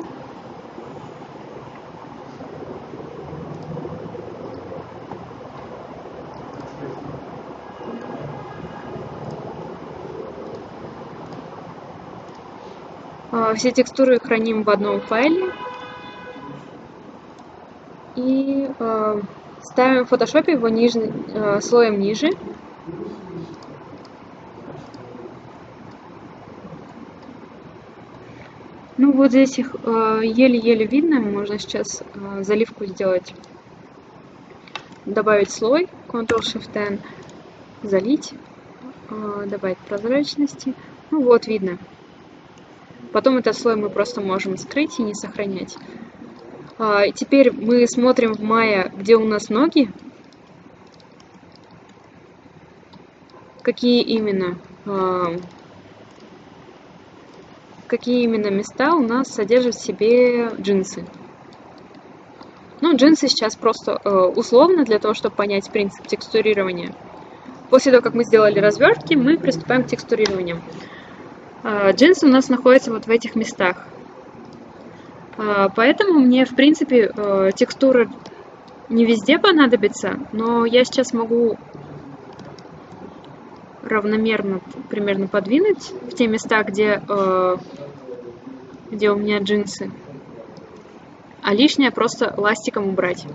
A: Все текстуры храним в одном файле и э, ставим в фотошопе его нижний, э, слоем ниже. Ну вот здесь их еле-еле э, видно, можно сейчас э, заливку сделать. Добавить слой, контрол-шифт-эн, залить, э, добавить прозрачности. Ну вот видно. Потом этот слой мы просто можем скрыть и не сохранять. А, теперь мы смотрим в Maya, где у нас ноги. Какие именно, а, какие именно места у нас содержат в себе джинсы. Ну, джинсы сейчас просто а, условно, для того, чтобы понять принцип текстурирования. После того, как мы сделали развертки, мы приступаем к текстурированию. Джинсы у нас находятся вот в этих местах. Поэтому мне, в принципе, текстура не везде понадобится, но я сейчас могу равномерно примерно подвинуть в те места, где, где у меня джинсы, а лишнее просто ластиком убрать.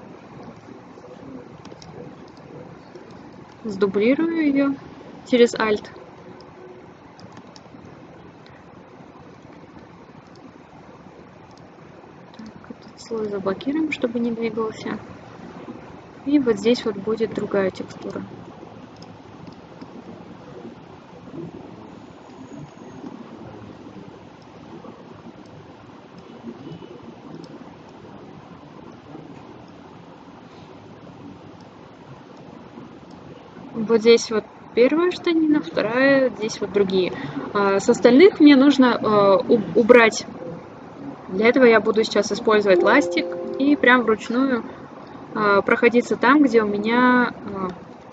A: Сдублирую ее через Alt. Слой заблокируем, чтобы не двигался. И вот здесь вот будет другая текстура. Вот здесь вот первая штанина, вторая, здесь вот другие. А с остальных мне нужно а, убрать. Для этого я буду сейчас использовать ластик и прям вручную э, проходиться там, где у меня э,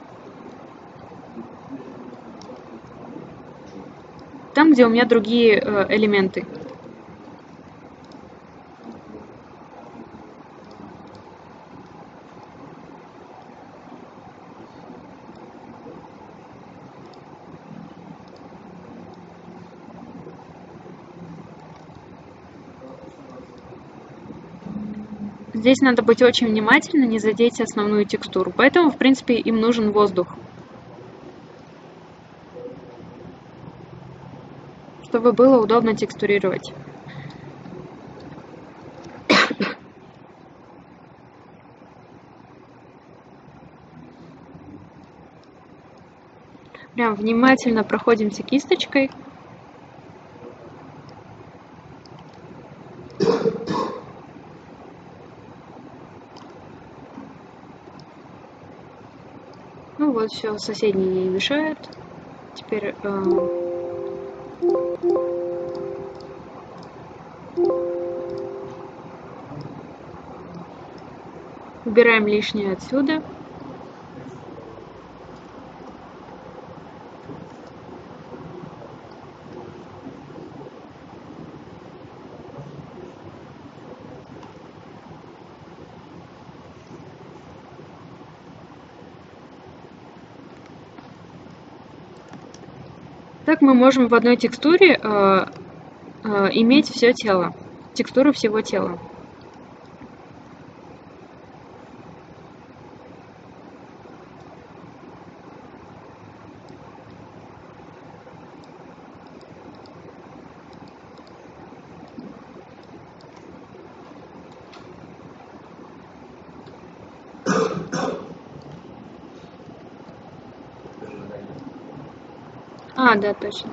A: там, где у меня другие э, элементы. Здесь надо быть очень внимательно, не задеть основную текстуру. Поэтому, в принципе, им нужен воздух, чтобы было удобно текстурировать. Прям внимательно проходимся кисточкой. Ну вот, все, соседние не мешают. Теперь э, убираем лишнее отсюда. Так мы можем в одной текстуре э, э, иметь все тело, текстуру всего тела. А, да, точно.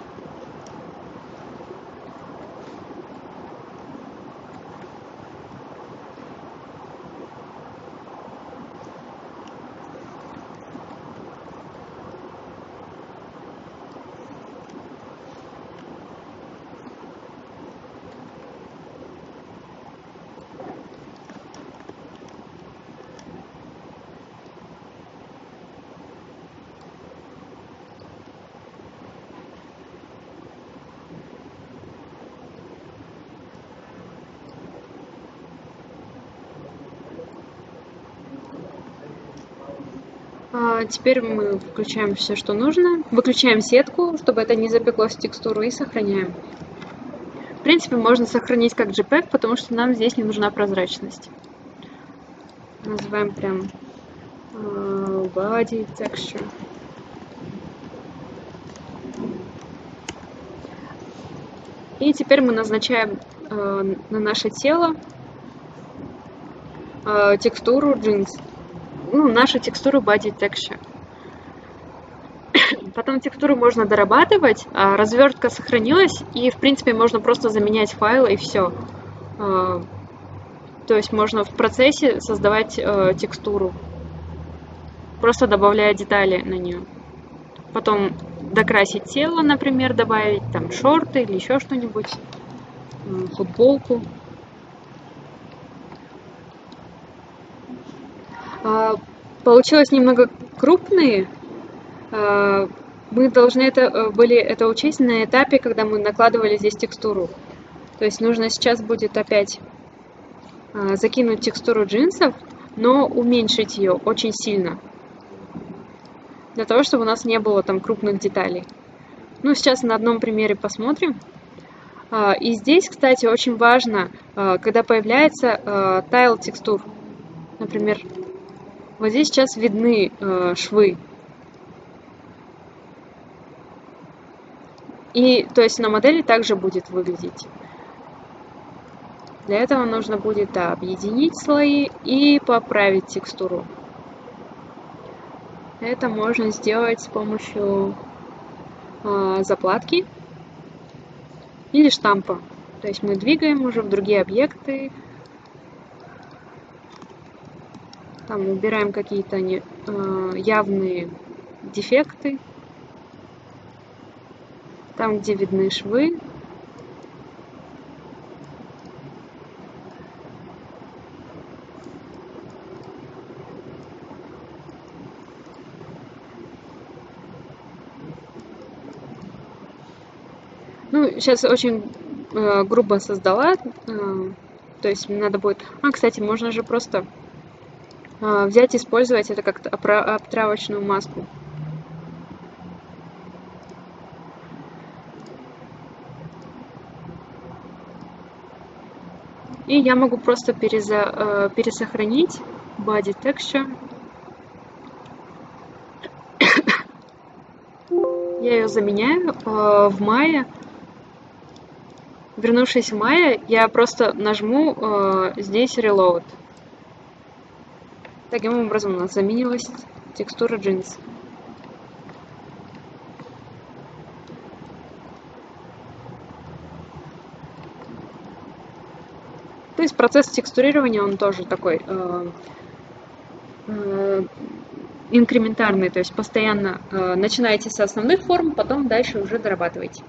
A: А теперь мы включаем все, что нужно. Выключаем сетку, чтобы это не запеклось в текстуру, и сохраняем. В принципе, можно сохранить как JPEG, потому что нам здесь не нужна прозрачность. Называем прям uh, body texture. И теперь мы назначаем uh, на наше тело uh, текстуру джинс. Ну, нашу текстуру body texture. Потом текстуру можно дорабатывать, а развертка сохранилась, и в принципе можно просто заменять файл и все. То есть можно в процессе создавать текстуру, просто добавляя детали на нее. Потом докрасить тело, например, добавить там шорты или еще что-нибудь, футболку. Получилось немного крупные. Мы должны это, были это учесть на этапе, когда мы накладывали здесь текстуру. То есть нужно сейчас будет опять закинуть текстуру джинсов, но уменьшить ее очень сильно. Для того, чтобы у нас не было там крупных деталей. Ну, сейчас на одном примере посмотрим. И здесь, кстати, очень важно, когда появляется тайл текстур. Например, вот здесь сейчас видны э, швы. И, то есть, на модели также будет выглядеть. Для этого нужно будет да, объединить слои и поправить текстуру. Это можно сделать с помощью э, заплатки или штампа. То есть мы двигаем уже в другие объекты. Там убираем какие-то э, явные дефекты. Там, где видны швы. Ну, сейчас очень э, грубо создала. Э, то есть надо будет... А, кстати, можно же просто... взять и использовать это как обтравочную маску. И я могу просто переза, пересохранить body texture. Я ее заменяю в Maya. Вернувшись в Maya, я просто нажму здесь Reload. Таким образом у нас заменилась текстура джинс. То есть процесс текстурирования, он тоже такой э, э, инкрементарный, то есть постоянно э, начинаете с основных форм, потом дальше уже дорабатываете.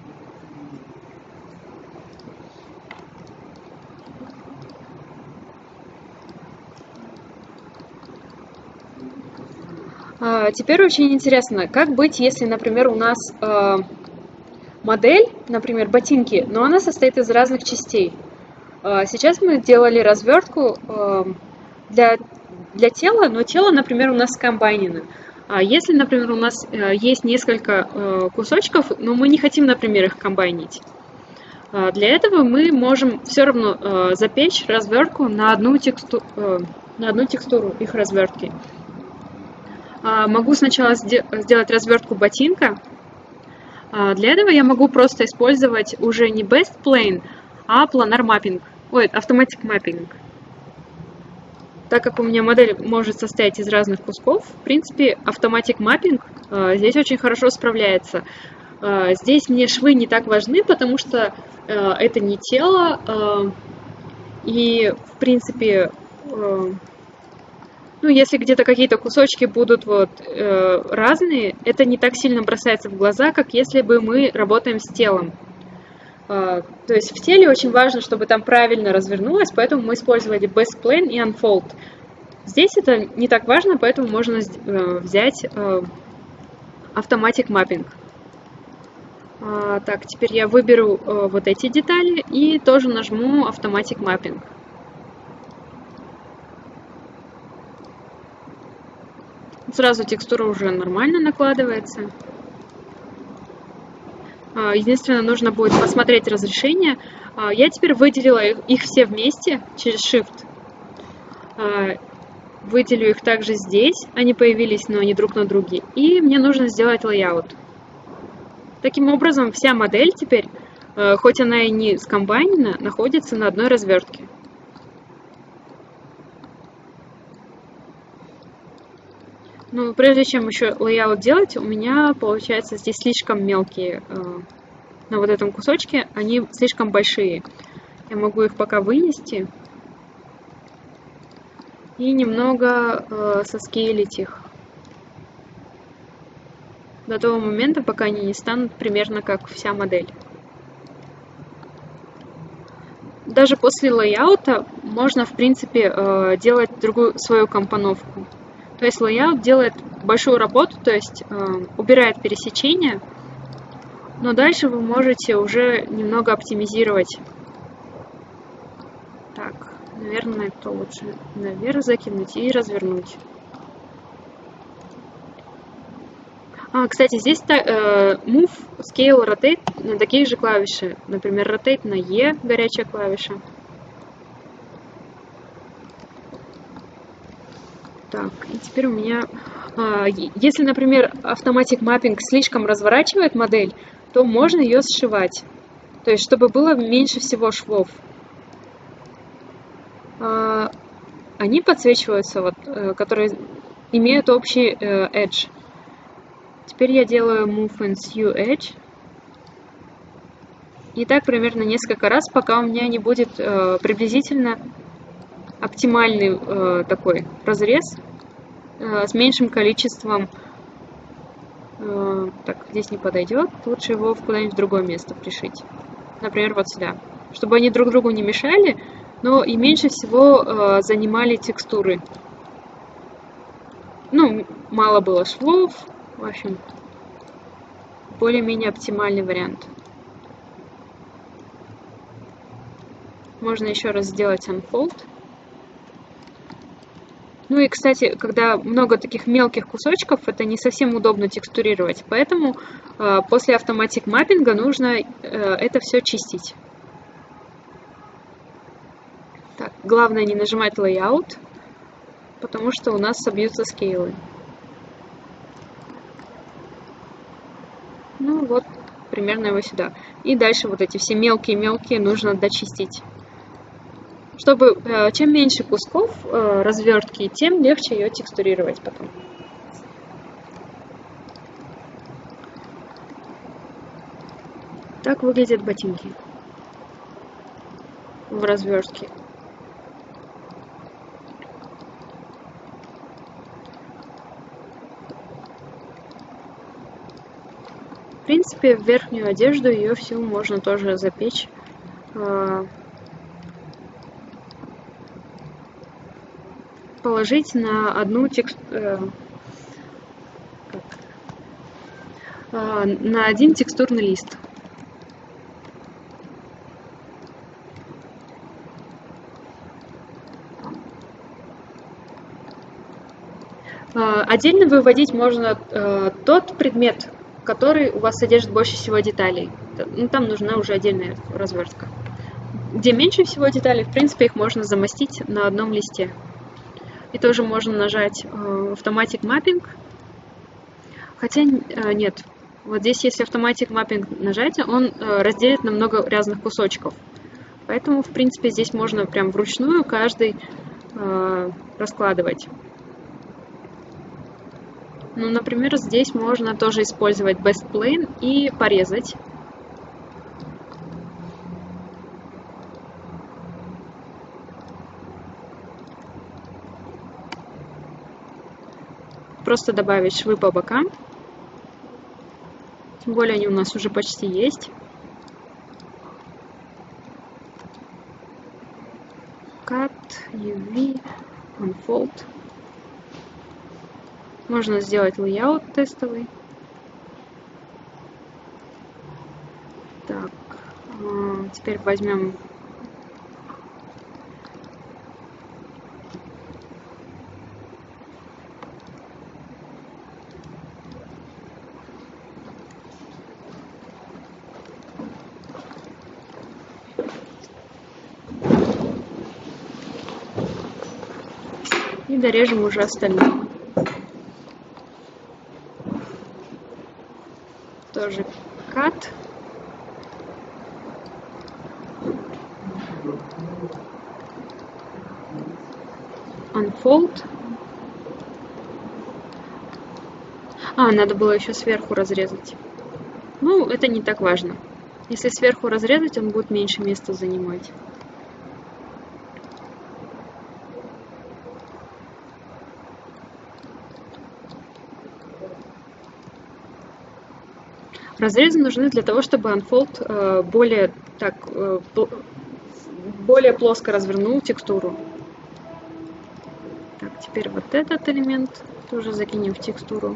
A: А, теперь очень интересно, как быть, если, например, у нас э, модель, например, ботинки, но она состоит из разных частей. Сейчас мы делали развертку для, для тела, но тело, например, у нас скомбайнено. А если, например, у нас есть несколько кусочков, но мы не хотим, например, их комбайнить, для этого мы можем все равно запечь развертку на одну, тексту, на одну текстуру их развертки. Могу сначала сделать развертку ботинка. Для этого я могу просто использовать уже не Best Plane, а Planar Mapping, ой, Automatic Mapping. Так как у меня модель может состоять из разных кусков, в принципе, Automatic Mapping э, здесь очень хорошо справляется. Э, здесь мне швы не так важны, потому что э, это не тело, э, и, в принципе, э, ну, если где-то какие-то кусочки будут вот, э, разные, это не так сильно бросается в глаза, как если бы мы работаем с телом. То есть в теле очень важно, чтобы там правильно развернулось, поэтому мы использовали Best Plane и Unfold. Здесь это не так важно, поэтому можно взять Automatic Mapping. Так, теперь я выберу вот эти детали и тоже нажму Automatic Mapping. Сразу текстура уже нормально накладывается. Единственное, нужно будет посмотреть разрешение. Я теперь выделила их все вместе через Shift. Выделю их также здесь. Они появились, но не друг на друге. И мне нужно сделать layout. Таким образом, вся модель теперь, хоть она и не скомбайнена, находится на одной развертке. Ну, прежде чем еще layout делать, у меня, получается, здесь слишком мелкие, э, на вот этом кусочке, они слишком большие. Я могу их пока вынести и немного э, соскейлить их до того момента, пока они не станут примерно как вся модель. Даже после лейаута можно, в принципе, э, делать другую свою компоновку. То есть layout делает большую работу, то есть э, убирает пересечения, но дальше вы можете уже немного оптимизировать. Так, наверное, это лучше наверх закинуть и развернуть. А, кстати, здесь э, Move, Scale, Rotate на такие же клавиши. Например, Rotate на E, горячая клавиша. Так, и теперь у меня, если, например, Automatic Mapping слишком разворачивает модель, то можно ее сшивать, то есть чтобы было меньше всего швов. Они подсвечиваются, вот, которые имеют общий edge. Теперь я делаю Move and Skew Edge. И так примерно несколько раз, пока у меня не будет приблизительно оптимальный э, такой разрез э, с меньшим количеством. Э, так, здесь не подойдет. Лучше его куда-нибудь в другое место пришить. Например, вот сюда. Чтобы они друг другу не мешали, но и меньше всего э, занимали текстуры. Ну, мало было швов. В общем, более-менее оптимальный вариант. Можно еще раз сделать Unfold. Ну и, кстати, когда много таких мелких кусочков, это не совсем удобно текстурировать, поэтому э, после Automatic Mapping нужно э, это все чистить. главное не нажимать Layout, потому что у нас собьются скейлы. Ну вот, примерно его сюда. И дальше вот эти все мелкие-мелкие нужно дочистить. Чтобы э, чем меньше кусков э, развертки, тем легче ее текстурировать потом. Так выглядят ботинки в развертке. В принципе, в верхнюю одежду ее всю можно тоже запечь. Положить на одну текстуру, на один текстурный лист. Отдельно выводить можно тот предмет, который у вас содержит больше всего деталей. Ну, там нужна уже отдельная развертка. Где меньше всего деталей, в принципе, их можно замостить на одном листе. И тоже можно нажать Automatic Mapping. Хотя нет, вот здесь, если Automatic Mapping нажать, он разделит на много разных кусочков. Поэтому, в принципе, здесь можно прям вручную каждый раскладывать. Ну, например, здесь можно тоже использовать Best Plane и порезать. Просто добавить швы по бокам. Тем более они у нас уже почти есть. Cut, ю ви, Unfold. Можно сделать layout тестовый. Так, теперь возьмем и дорежем уже остальное. Тоже Cut. Unfold. А, надо было еще сверху разрезать. Ну, это не так важно. Если сверху разрезать, он будет меньше места занимать. Разрезы нужны для того, чтобы Unfold э, более, так, э, более плоско развернул текстуру. Так, теперь вот этот элемент тоже закинем в текстуру.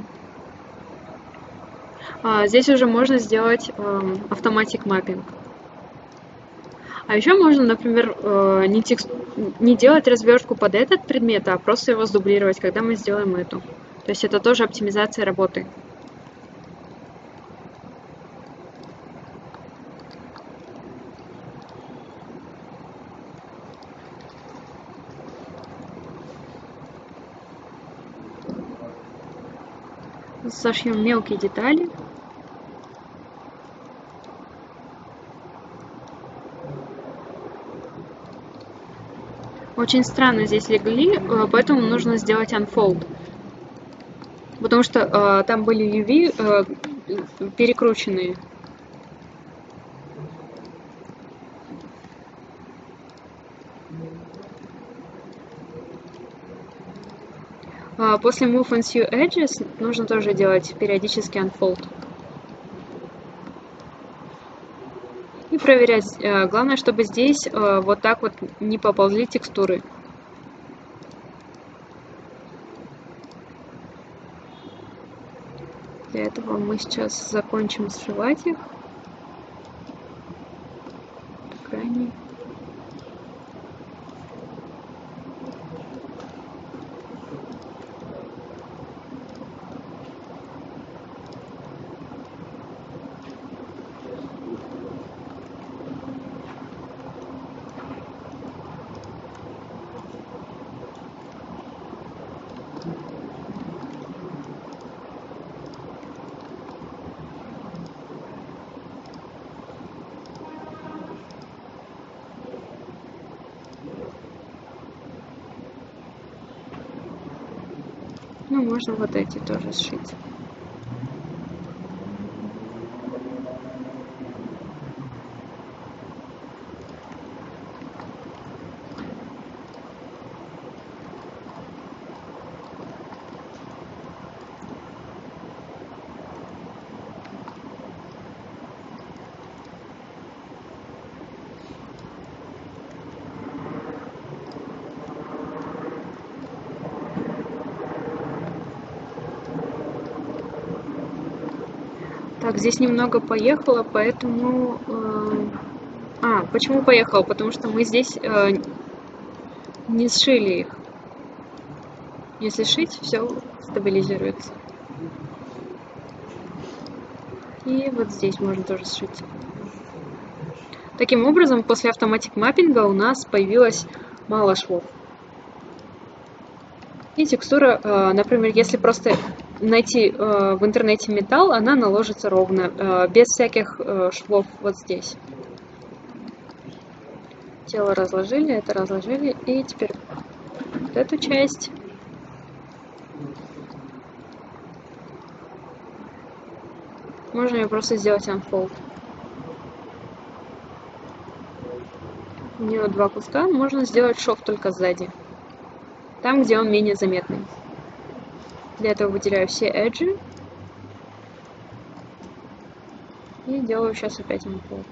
A: А, здесь уже можно сделать э, Automatic Mapping. А еще можно, например, э, не, текст... не делать развертку под этот предмет, а просто его сдублировать, когда мы сделаем эту. То есть это тоже оптимизация работы. Сошьем мелкие детали. Очень странно здесь легли, поэтому нужно сделать Unfold. Потому что э, там были ю ви э, перекрученные. После Move and Sew Edges нужно тоже делать периодически Unfold. И проверять. Главное, чтобы здесь вот так вот не поползли текстуры. Для этого мы сейчас закончим сшивать их. Крайне. Ну, можно вот эти тоже сшить. Так, здесь немного поехало, поэтому... Э, а, почему поехало? Потому что мы здесь э, не сшили их. Если шить, все стабилизируется. И вот здесь можно тоже сшить. Таким образом, после автоматик маппинга у нас появилось мало швов. И текстура, э, например, если просто найти э, в интернете металл, она наложится ровно, э, без всяких э, швов вот здесь. Тело разложили, это разложили, и теперь вот эту часть. Можно ее просто сделать unfold. У нее два куска, можно сделать шов только сзади. Там, где он менее заметный. Для этого выделяю все эджи. И делаю сейчас опять unfold.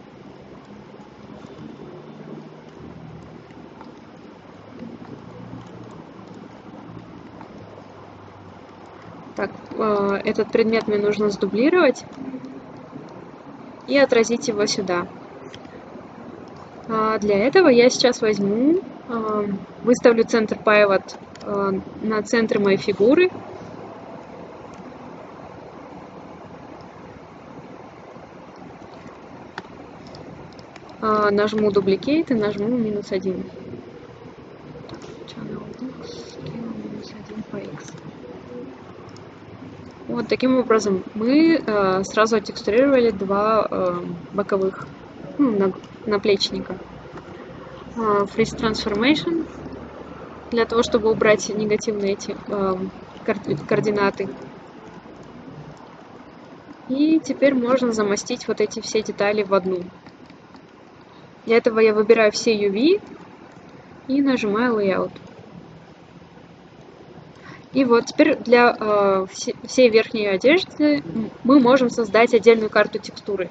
A: Так, э, этот предмет мне нужно сдублировать и отразить его сюда. А для этого я сейчас возьму, э, выставлю центр pivot э, на центр моей фигуры. Э, нажму duplicate и нажму минус один. Вот таким образом мы э, сразу оттекстурировали два э, боковых, ну, на, наплечника. Э, Freeze Transformation для того, чтобы убрать негативные эти э, координаты. И теперь можно замостить вот эти все детали в одну. Для этого я выбираю все ю ви и нажимаю Layout. И вот теперь для э, всей верхней одежды мы можем создать отдельную карту текстуры.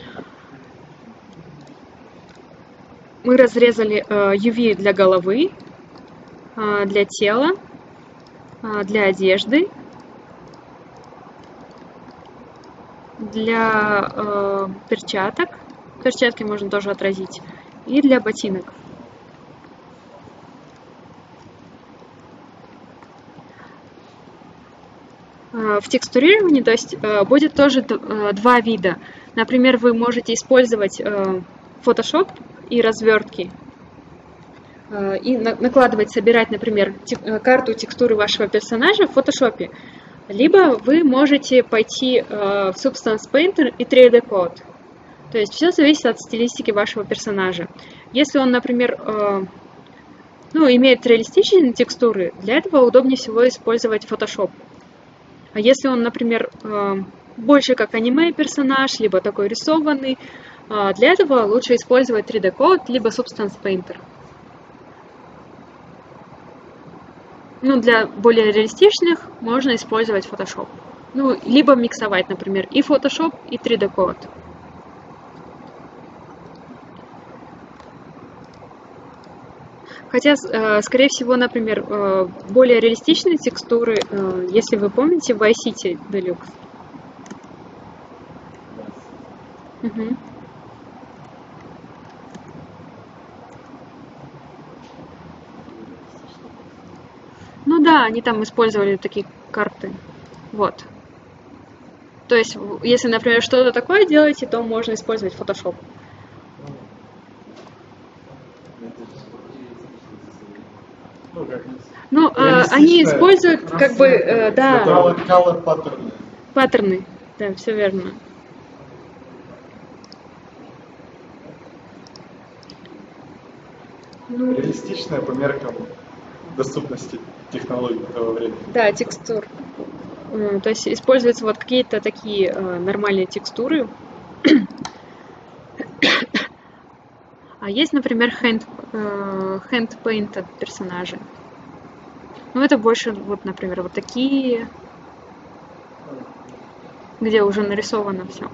A: Мы разрезали э, ю ви для головы, э, для тела, э, для одежды, для э, перчаток. Перчатки можно тоже отразить. И для ботинок. В текстурировании, то есть, будет тоже два вида. Например, вы можете использовать Photoshop и развертки и накладывать, собирать, например, карту текстуры вашего персонажа в Photoshop. Либо вы можете пойти в Substance Painter и три дэ Code. То есть все зависит от стилистики вашего персонажа. Если он, например, ну, имеет реалистичные текстуры, для этого удобнее всего использовать Photoshop. А если он, например, больше как аниме-персонаж, либо такой рисованный, для этого лучше использовать три дэ Code, либо Substance Painter. Ну, для более реалистичных можно использовать Photoshop. Ну, либо миксовать, например, и Photoshop, и три дэ Code. Хотя, скорее всего, например, более реалистичные текстуры, если вы помните, в Vice City Deluxe. Угу. Ну да, они там использовали такие карты. Вот. То есть, если, например, что-то такое делаете, то можно использовать Photoshop. Ну, э, они используют как бы, э, да,
C: color паттерны.
A: Паттерны, да, все верно.
C: Реалистичное по меркам доступности.
B: технологий того времени.
A: Да, текстур. М, То есть используются вот какие-то такие э, нормальные текстуры. А есть, например, hand, э, hand-painted персонажи. Ну, это больше, вот, например, вот такие, где уже нарисовано все.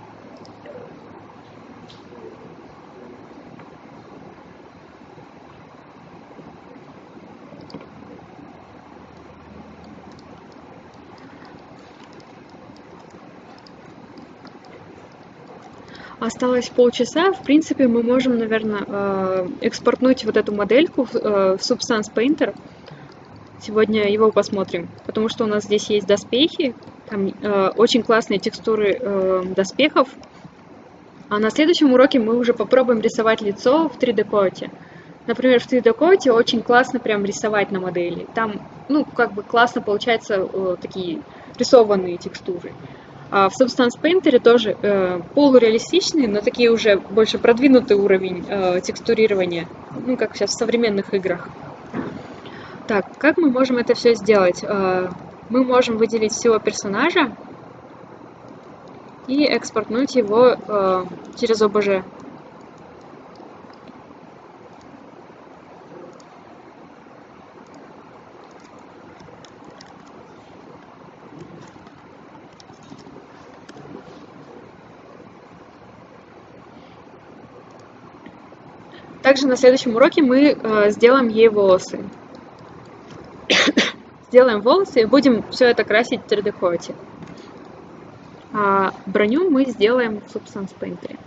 A: Осталось полчаса. В принципе, мы можем, наверное, э, экспортнуть вот эту модельку в э, в Substance Painter. Сегодня его посмотрим, потому что у нас здесь есть доспехи, там э, очень классные текстуры э, доспехов. А на следующем уроке мы уже попробуем рисовать лицо в три дэ Coat. Например, в три дэ Coat очень классно прям рисовать на модели. Там, ну, как бы классно получаются э, такие рисованные текстуры. А в Substance Painter тоже э, полуреалистичные, но такие уже больше продвинутый уровень э, текстурирования, ну, как сейчас в современных играх. Так, как мы можем это все сделать? Э, мы можем выделить всего персонажа и экспортнуть его э, через о бэ жэ. Также на следующем уроке мы э, сделаем ей волосы. Сделаем волосы и будем все это красить в три дэ Coat. А броню мы сделаем в Substance Painter.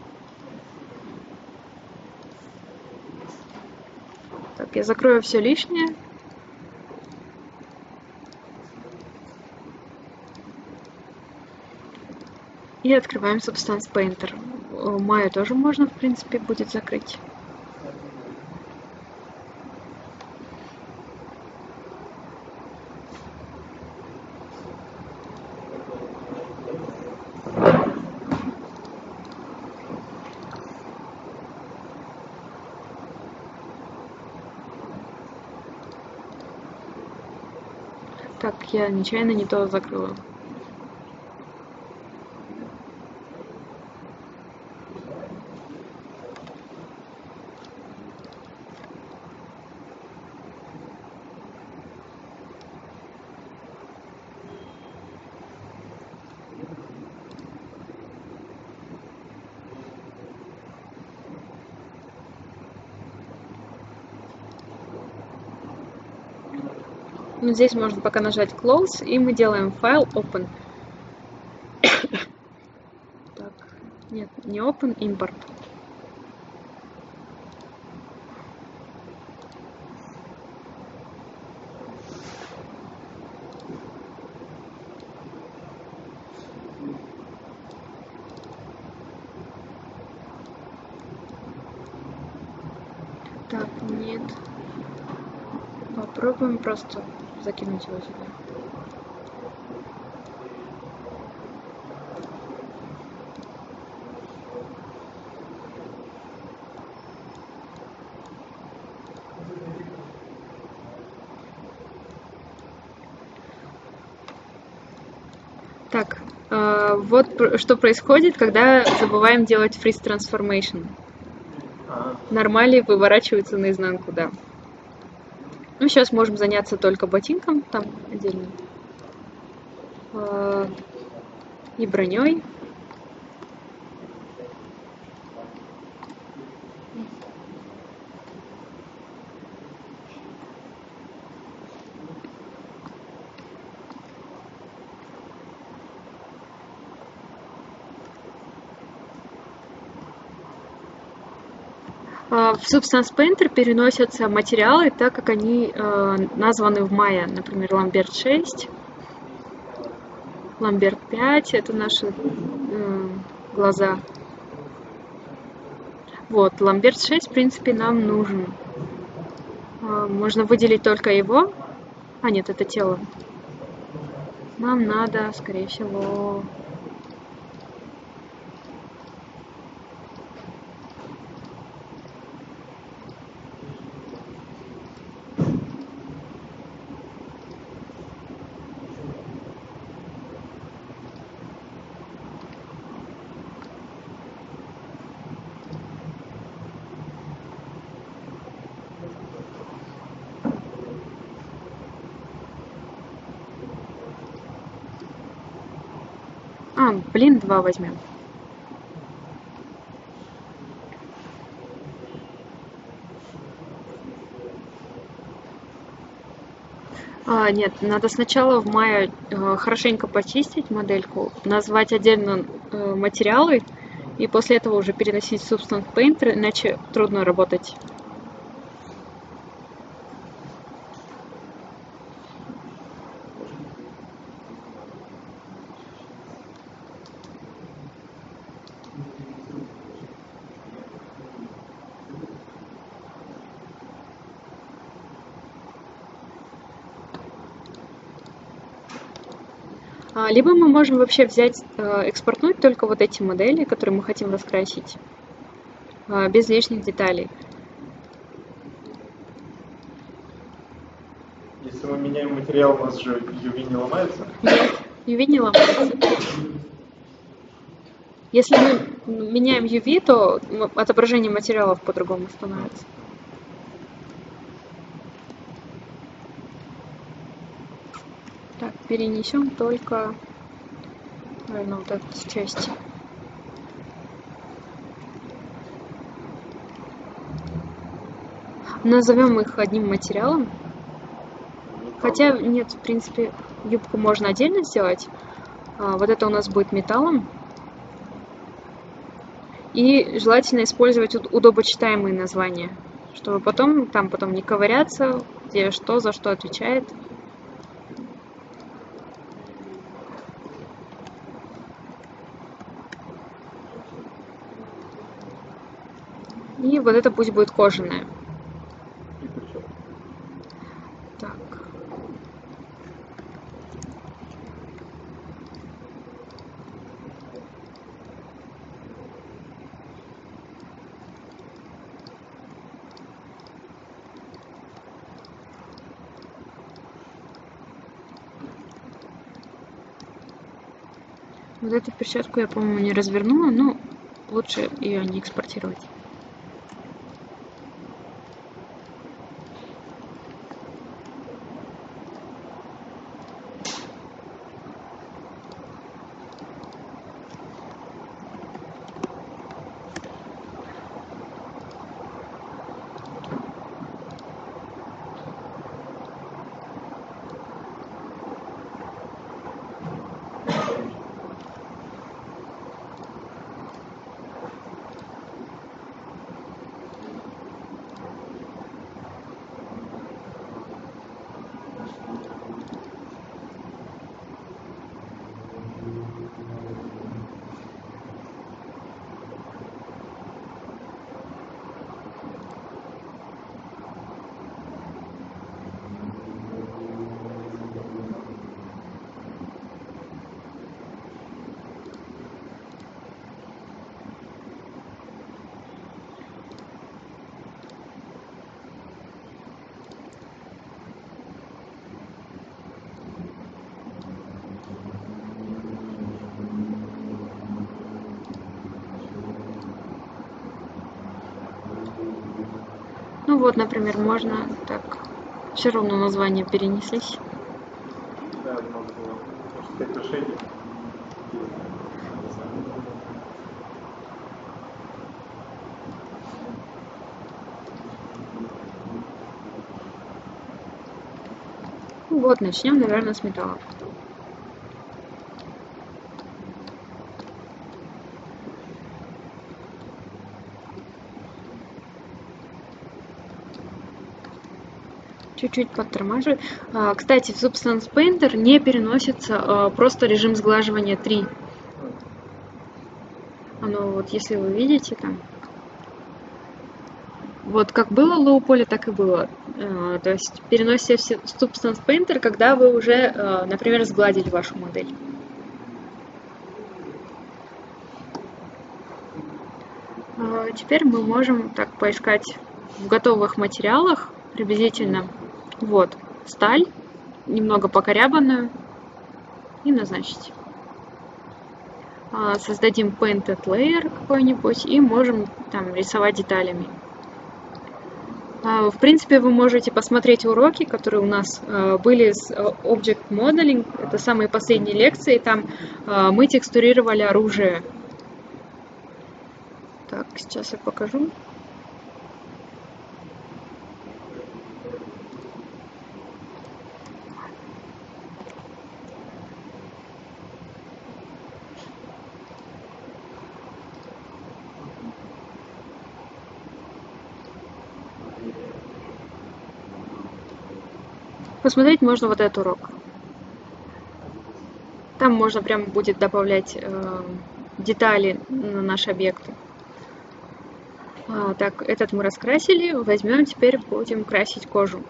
A: Так, я закрою все лишнее. И открываем Substance Painter. Маю тоже можно, в принципе, будет закрыть. Так, я нечаянно не то закрыла. Ну, здесь можно пока нажать Close, и мы делаем файл Open. Так, нет, не Open, Import. Так, нет. Попробуем просто закинуть его сюда. Так, э, вот пр- что происходит, когда забываем делать Freeze Transformation.
B: А,
A: Нормали выворачиваются наизнанку, да. Ну, сейчас можем заняться только ботинком, там отдельно. Э, И броней. А, В Substance Painter переносятся материалы так, как они э, названы в Maya. Например, Ламберт шесть, Ламберт пять — это наши э, глаза. Вот, Ламберт шесть, в принципе, нам нужен. А, Можно выделить только его. А, нет, это тело. Нам надо, скорее всего... А, блин, два возьмем. А, нет, надо сначала в мае э, хорошенько почистить модельку, назвать отдельно э, материалы, и после этого уже переносить в Substance Painter, иначе трудно работать. Либо мы можем вообще взять, экспортнуть только вот эти модели, которые мы хотим раскрасить, без лишних деталей.
B: Если мы меняем материал, у нас же ю ви не ломается?
A: Нет, ю ви не ломается. Если мы меняем ю ви, то отображение материалов по-другому становится. Так, перенесем только, наверное, вот эту часть. Назовем их одним материалом. Хотя, нет, в принципе, юбку можно отдельно сделать. Вот это у нас будет металлом. И желательно использовать удобочитаемые названия, чтобы потом там потом не ковыряться, где что за что отвечает. И вот это пусть будет кожаное. Так. Вот эту перчатку я, по-моему, не развернула, но лучше ее не экспортировать. Ну вот, например, можно так, все равно названия перенеслись.
B: Да, надо было, может, пять решений.
A: Вот, начнем, наверное, с металлов. Чуть-чуть подтормаживать. А, кстати, в Substance Painter не переносится а, просто режим сглаживания три. Оно вот, если вы видите там, вот как было low poly, так и было. А, то есть переносите в Substance Painter, когда вы уже, а, например, сгладили вашу модель. А, теперь мы можем так поискать в готовых материалах приблизительно. Вот, сталь, немного покорябанную, и назначить. Создадим painted layer какой-нибудь, и можем там рисовать деталями. В принципе, вы можете посмотреть уроки, которые у нас были с Object Modeling. Это самые последние лекции. Там мы текстурировали оружие. Так, сейчас я покажу. Посмотреть можно вот этот урок. Там можно прям будет добавлять э, детали на наши объекты. А, так, этот мы раскрасили. Возьмем, теперь будем красить кожу.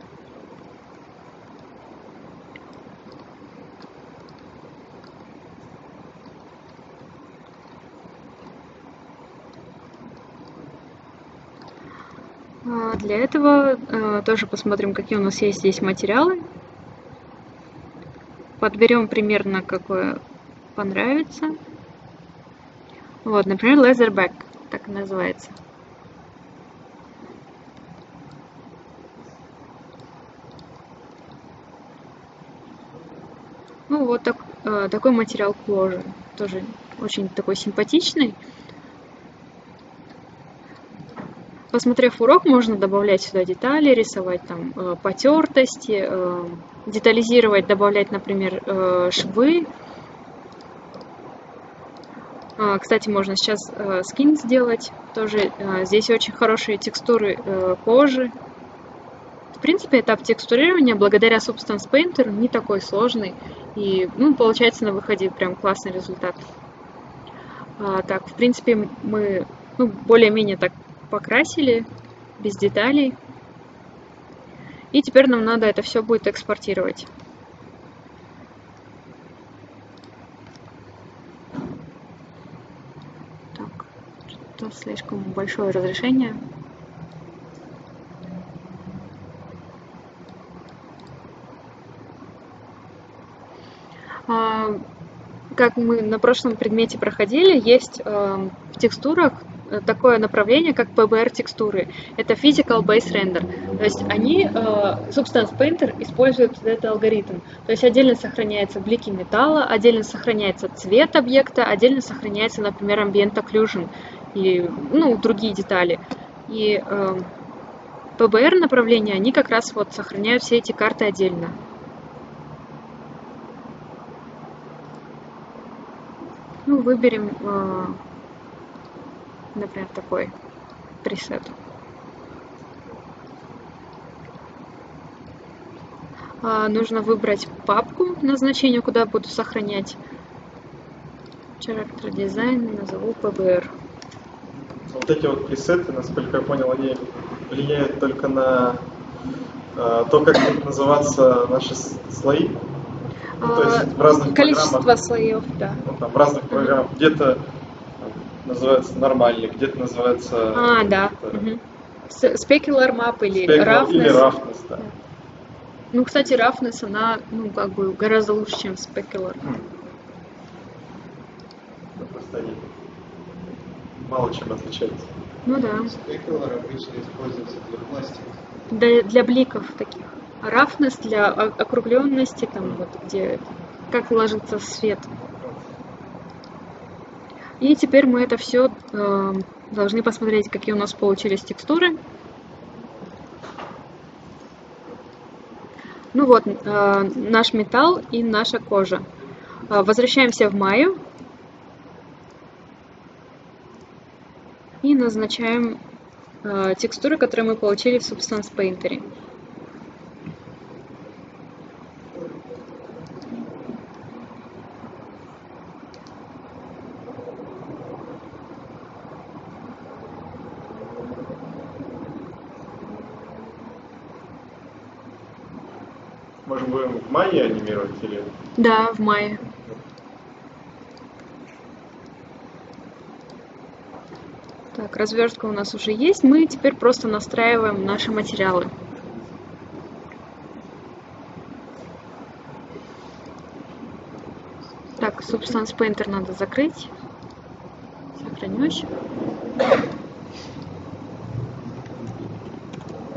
A: Для этого э, тоже посмотрим, какие у нас есть здесь материалы. Подберем примерно, какое понравится. Вот, например, Leatherback, так и называется. Ну вот так, э, такой материал кожи, тоже очень такой симпатичный. Посмотрев урок, можно добавлять сюда детали, рисовать там э, потертости, э, детализировать, добавлять, например, э, швы. А, кстати, можно сейчас э, скин сделать. Тоже э, здесь очень хорошие текстуры э, кожи. В принципе, этап текстурирования благодаря Substance Painter не такой сложный. И ну, получается на выходе прям классный результат. А, так, в принципе, мы ну, более-менее так покрасили, без деталей. И теперь нам надо это все будет экспортировать. Так, что-то слишком большое разрешение. А, как мы на прошлом предмете проходили, есть э, в текстурах такое направление, как пи би ар текстуры. Это Physical Base Render. То есть они, э, Substance Painter использует этот алгоритм. То есть отдельно сохраняются блики металла, отдельно сохраняется цвет объекта, отдельно сохраняется, например, Ambient Occlusion и ну, другие детали. И э, пи би ар направления, они как раз вот сохраняют все эти карты отдельно. Ну, выберем э, например, такой пресет. А, нужно выбрать папку назначения, куда буду сохранять. Character Design, назову пи би ар.
C: Вот эти вот пресеты, насколько я понял, они влияют только на а, то, как будут называться наши слои.
A: А,
C: ну, то есть в разных
A: количество
C: программах,
A: слоев, да.
C: Ну, там, в разных программах mm-hmm. где-то называется нормальный, где-то называется...
A: А, да. Угу. Specular map или
C: Specular,
A: roughness.
C: Или roughness, да.
A: Ну, кстати, roughness, она, ну, как бы гораздо лучше, чем specular.
C: Mm. Ну, просто они мало чем отличаются.
A: Ну, да.
D: Specular обычно используется для пластика.
A: Для, для бликов таких. А roughness для округленности, там, вот, где, как ложится свет. И теперь мы это все э, должны посмотреть, какие у нас получились текстуры. Ну вот, э, наш металл и наша кожа. Э, возвращаемся в Maya. И назначаем э, текстуры, которые мы получили в Substance Painter.
C: Может, будем в Maya анимировать или...
A: Да, в Maya. Так, развертка у нас уже есть. Мы теперь просто настраиваем наши материалы. Так, Substance Painter надо закрыть. Сохранюсь.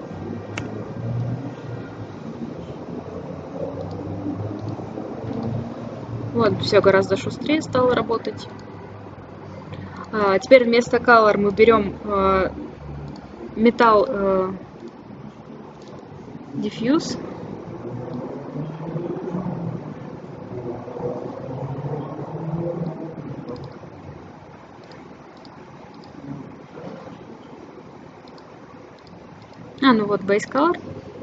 A: Вот, все гораздо шустрее стало работать. А, теперь вместо color мы берем э, металл э, diffuse. А, ну вот base color.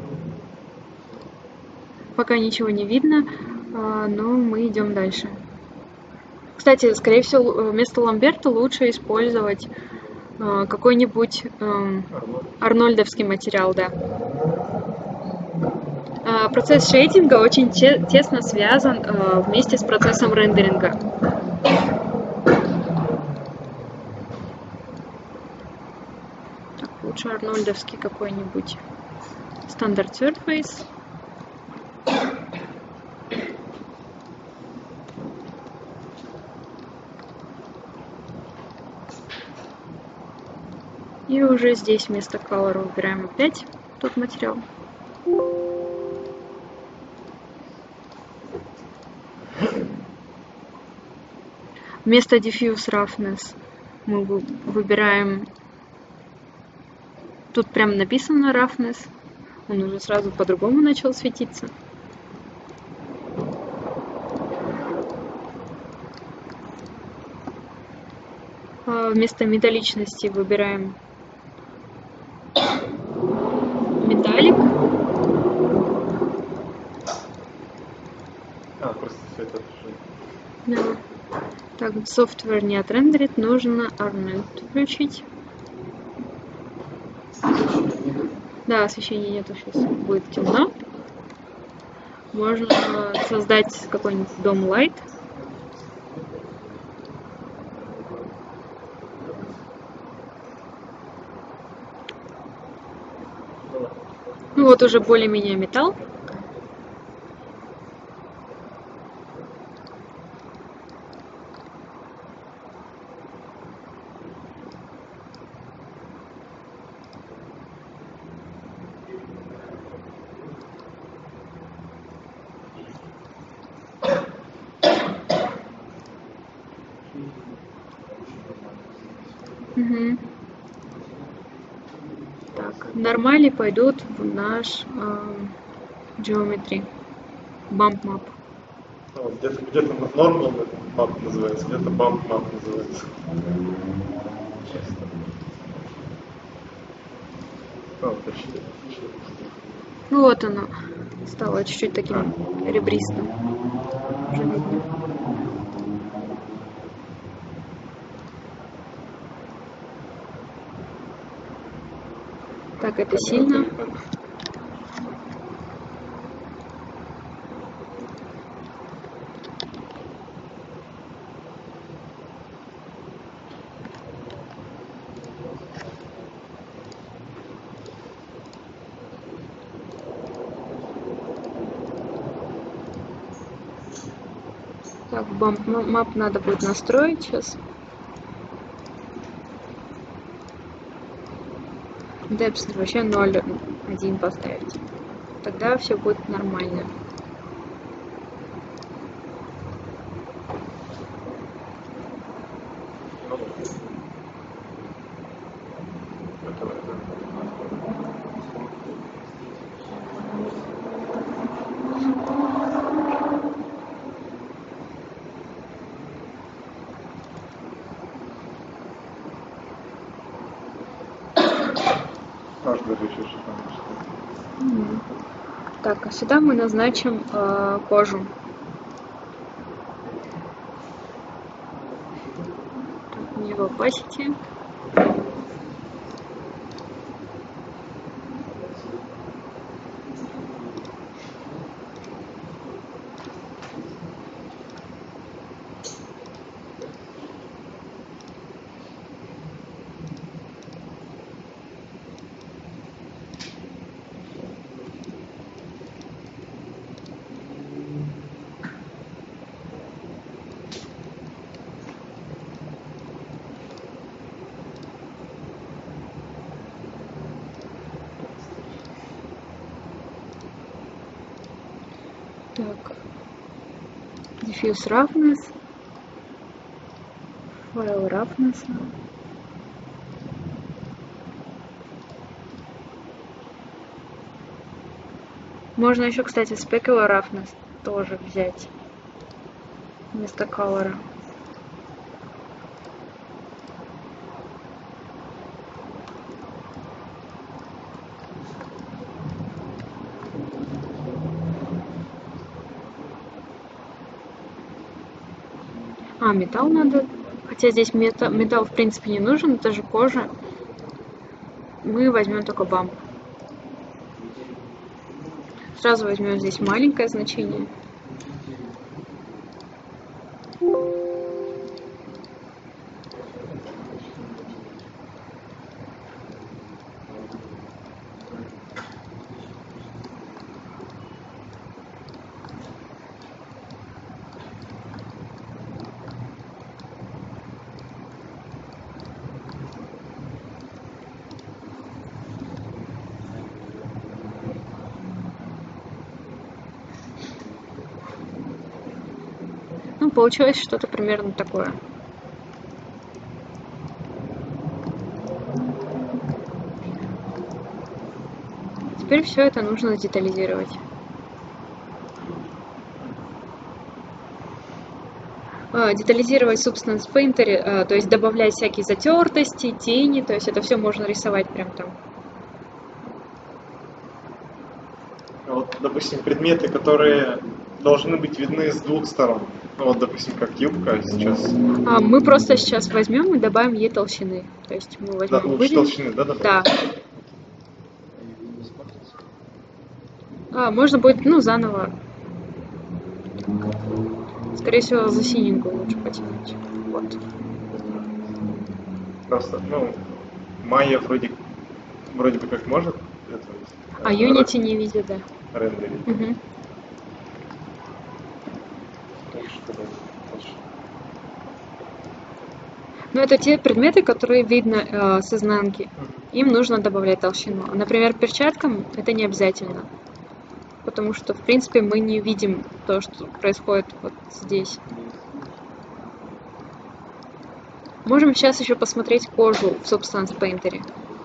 A: Пока ничего не видно, а, но мы идем дальше. Кстати, скорее всего, вместо ламберта лучше использовать а, какой-нибудь а, арнольдовский материал, да. А, процесс шейдинга очень те тесно связан а, вместе с процессом рендеринга. Так, лучше арнольдовский какой-нибудь стандарт surface. И уже здесь вместо color выбираем опять тот материал. Вместо diffuse roughness мы выбираем... Тут прям написано roughness. Он уже сразу по-другому начал светиться. Вместо металличности выбираем металлик.
C: А, просто все это уже.
A: Да. Так, software не отрендерит, нужно Arnold включить. Да, освещения нету, сейчас будет темно. Можно создать какой-нибудь дом light. Ну вот уже более-менее металл. Угу. Так, нормали пойдут в наш э, geometry bump map.
C: Ну, где-то где-то normal map называется, где-то bump map называется. А, почти, почти.
A: Ну вот оно стало чуть-чуть таким ребристым. Уже видно. Так, это сильно. Так, bump map надо будет настроить сейчас. Depth вообще ноль один поставить. Тогда все будет нормально. Так, а сюда мы назначим э, кожу. Так, у него opacity. Так, Diffuse roughness. File roughness. Можно еще, кстати, specular roughness тоже взять вместо color. А, металл надо. Хотя здесь металл, металл в принципе не нужен, это же кожа. Мы возьмем только бамп. Сразу возьмем здесь маленькое значение. Ну, получилось что-то примерно такое. Теперь все это нужно детализировать. Детализировать Substance Painter, то есть добавлять всякие затертости, тени, то есть это все можно рисовать прям там.
C: Вот, допустим, предметы, которые должны быть видны с двух сторон. Ну вот, допустим, как юбка сейчас.
A: А, мы просто сейчас возьмем и добавим ей толщины. То есть мы возьмем
C: Да, лучше толщины, да, добавить?
A: Да. А, можно будет, ну, заново. Скорее всего, за синенькую лучше потянуть. Вот.
C: Просто, ну, Майя вроде, вроде бы как может. Это,
A: а Unity не видит, да.
C: Рендерить.
A: Угу. Ну, это те предметы, которые видно э, с изнанки. Им нужно добавлять толщину. Например, перчаткам это не обязательно. Потому что, в принципе, мы не видим то, что происходит вот здесь. Можем сейчас еще посмотреть кожу в Substance Painter.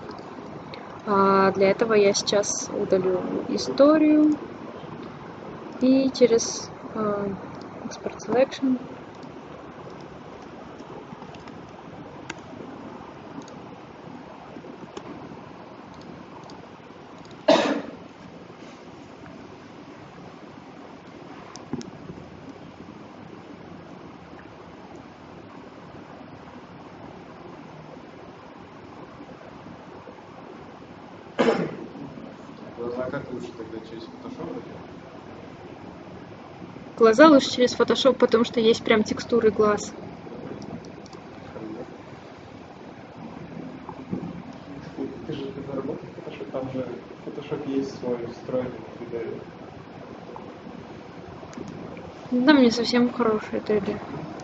A: А для этого я сейчас удалю историю. И через э, Export Selection.
D: Глаза как лучше тогда через Photoshop?
A: Глаза лучше через Photoshop, потому что есть прям текстуры глаз.
C: Ты же когда работаешь в Photoshop, там же в Photoshop есть свой встроенный три дэ.
A: Да, мне совсем хорошее три дэ.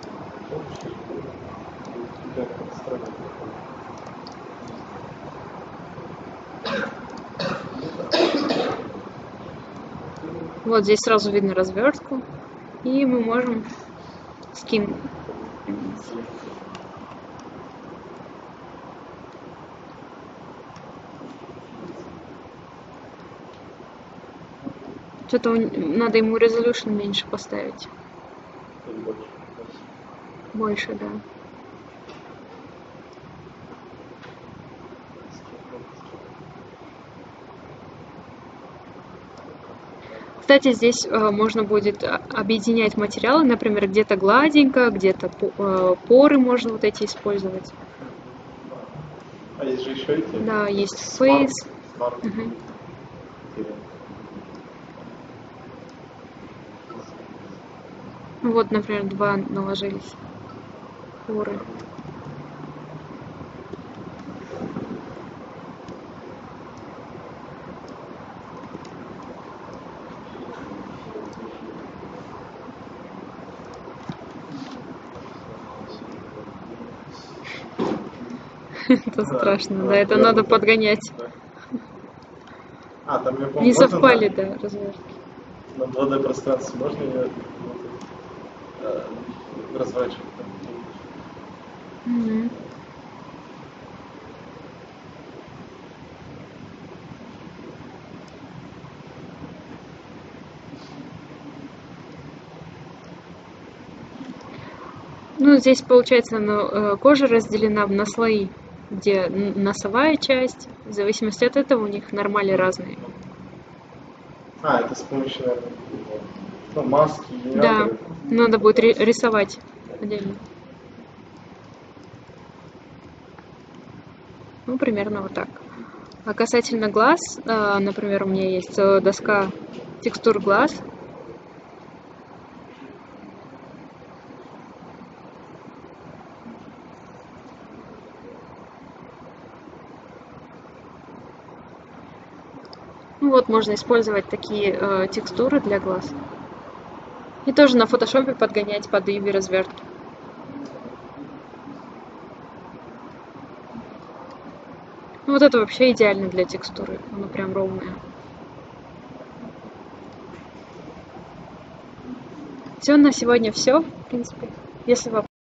A: Вот здесь сразу видно развертку, и мы можем скин. Что-то надо ему resolution меньше поставить. Больше, да. Кстати, здесь э, можно будет объединять материалы, например, где-то гладенько, где-то э, поры можно вот эти использовать.
C: А есть же еще эти?
A: Да, есть Face.
C: Smart.
A: Угу. Вот, например, два наложились поры. Это страшно, да, это надо подгонять.
C: А, там я помню,
A: не совпали, да, развертки.
C: На два дэ пространстве можно ее... э, разворачивать там.
A: Мгм. Ну, здесь, получается, ну, э, кожа разделена на слои, где н- носовая часть, в зависимости от этого у них нормали разные.
C: А, это с помощью, наверное, ну, маски,
A: Да,
C: генераторы.
A: надо будет ри- рисовать отдельно. Ну, примерно вот так. А касательно глаз, э, например, у меня есть целая доска текстур глаз. Ну вот, можно использовать такие э, текстуры для глаз. И тоже на фотошопе подгонять под Иви развертки. Ну, вот это вообще идеально для текстуры. Оно прям ровное. Все, на сегодня все, в принципе. Если вопросы.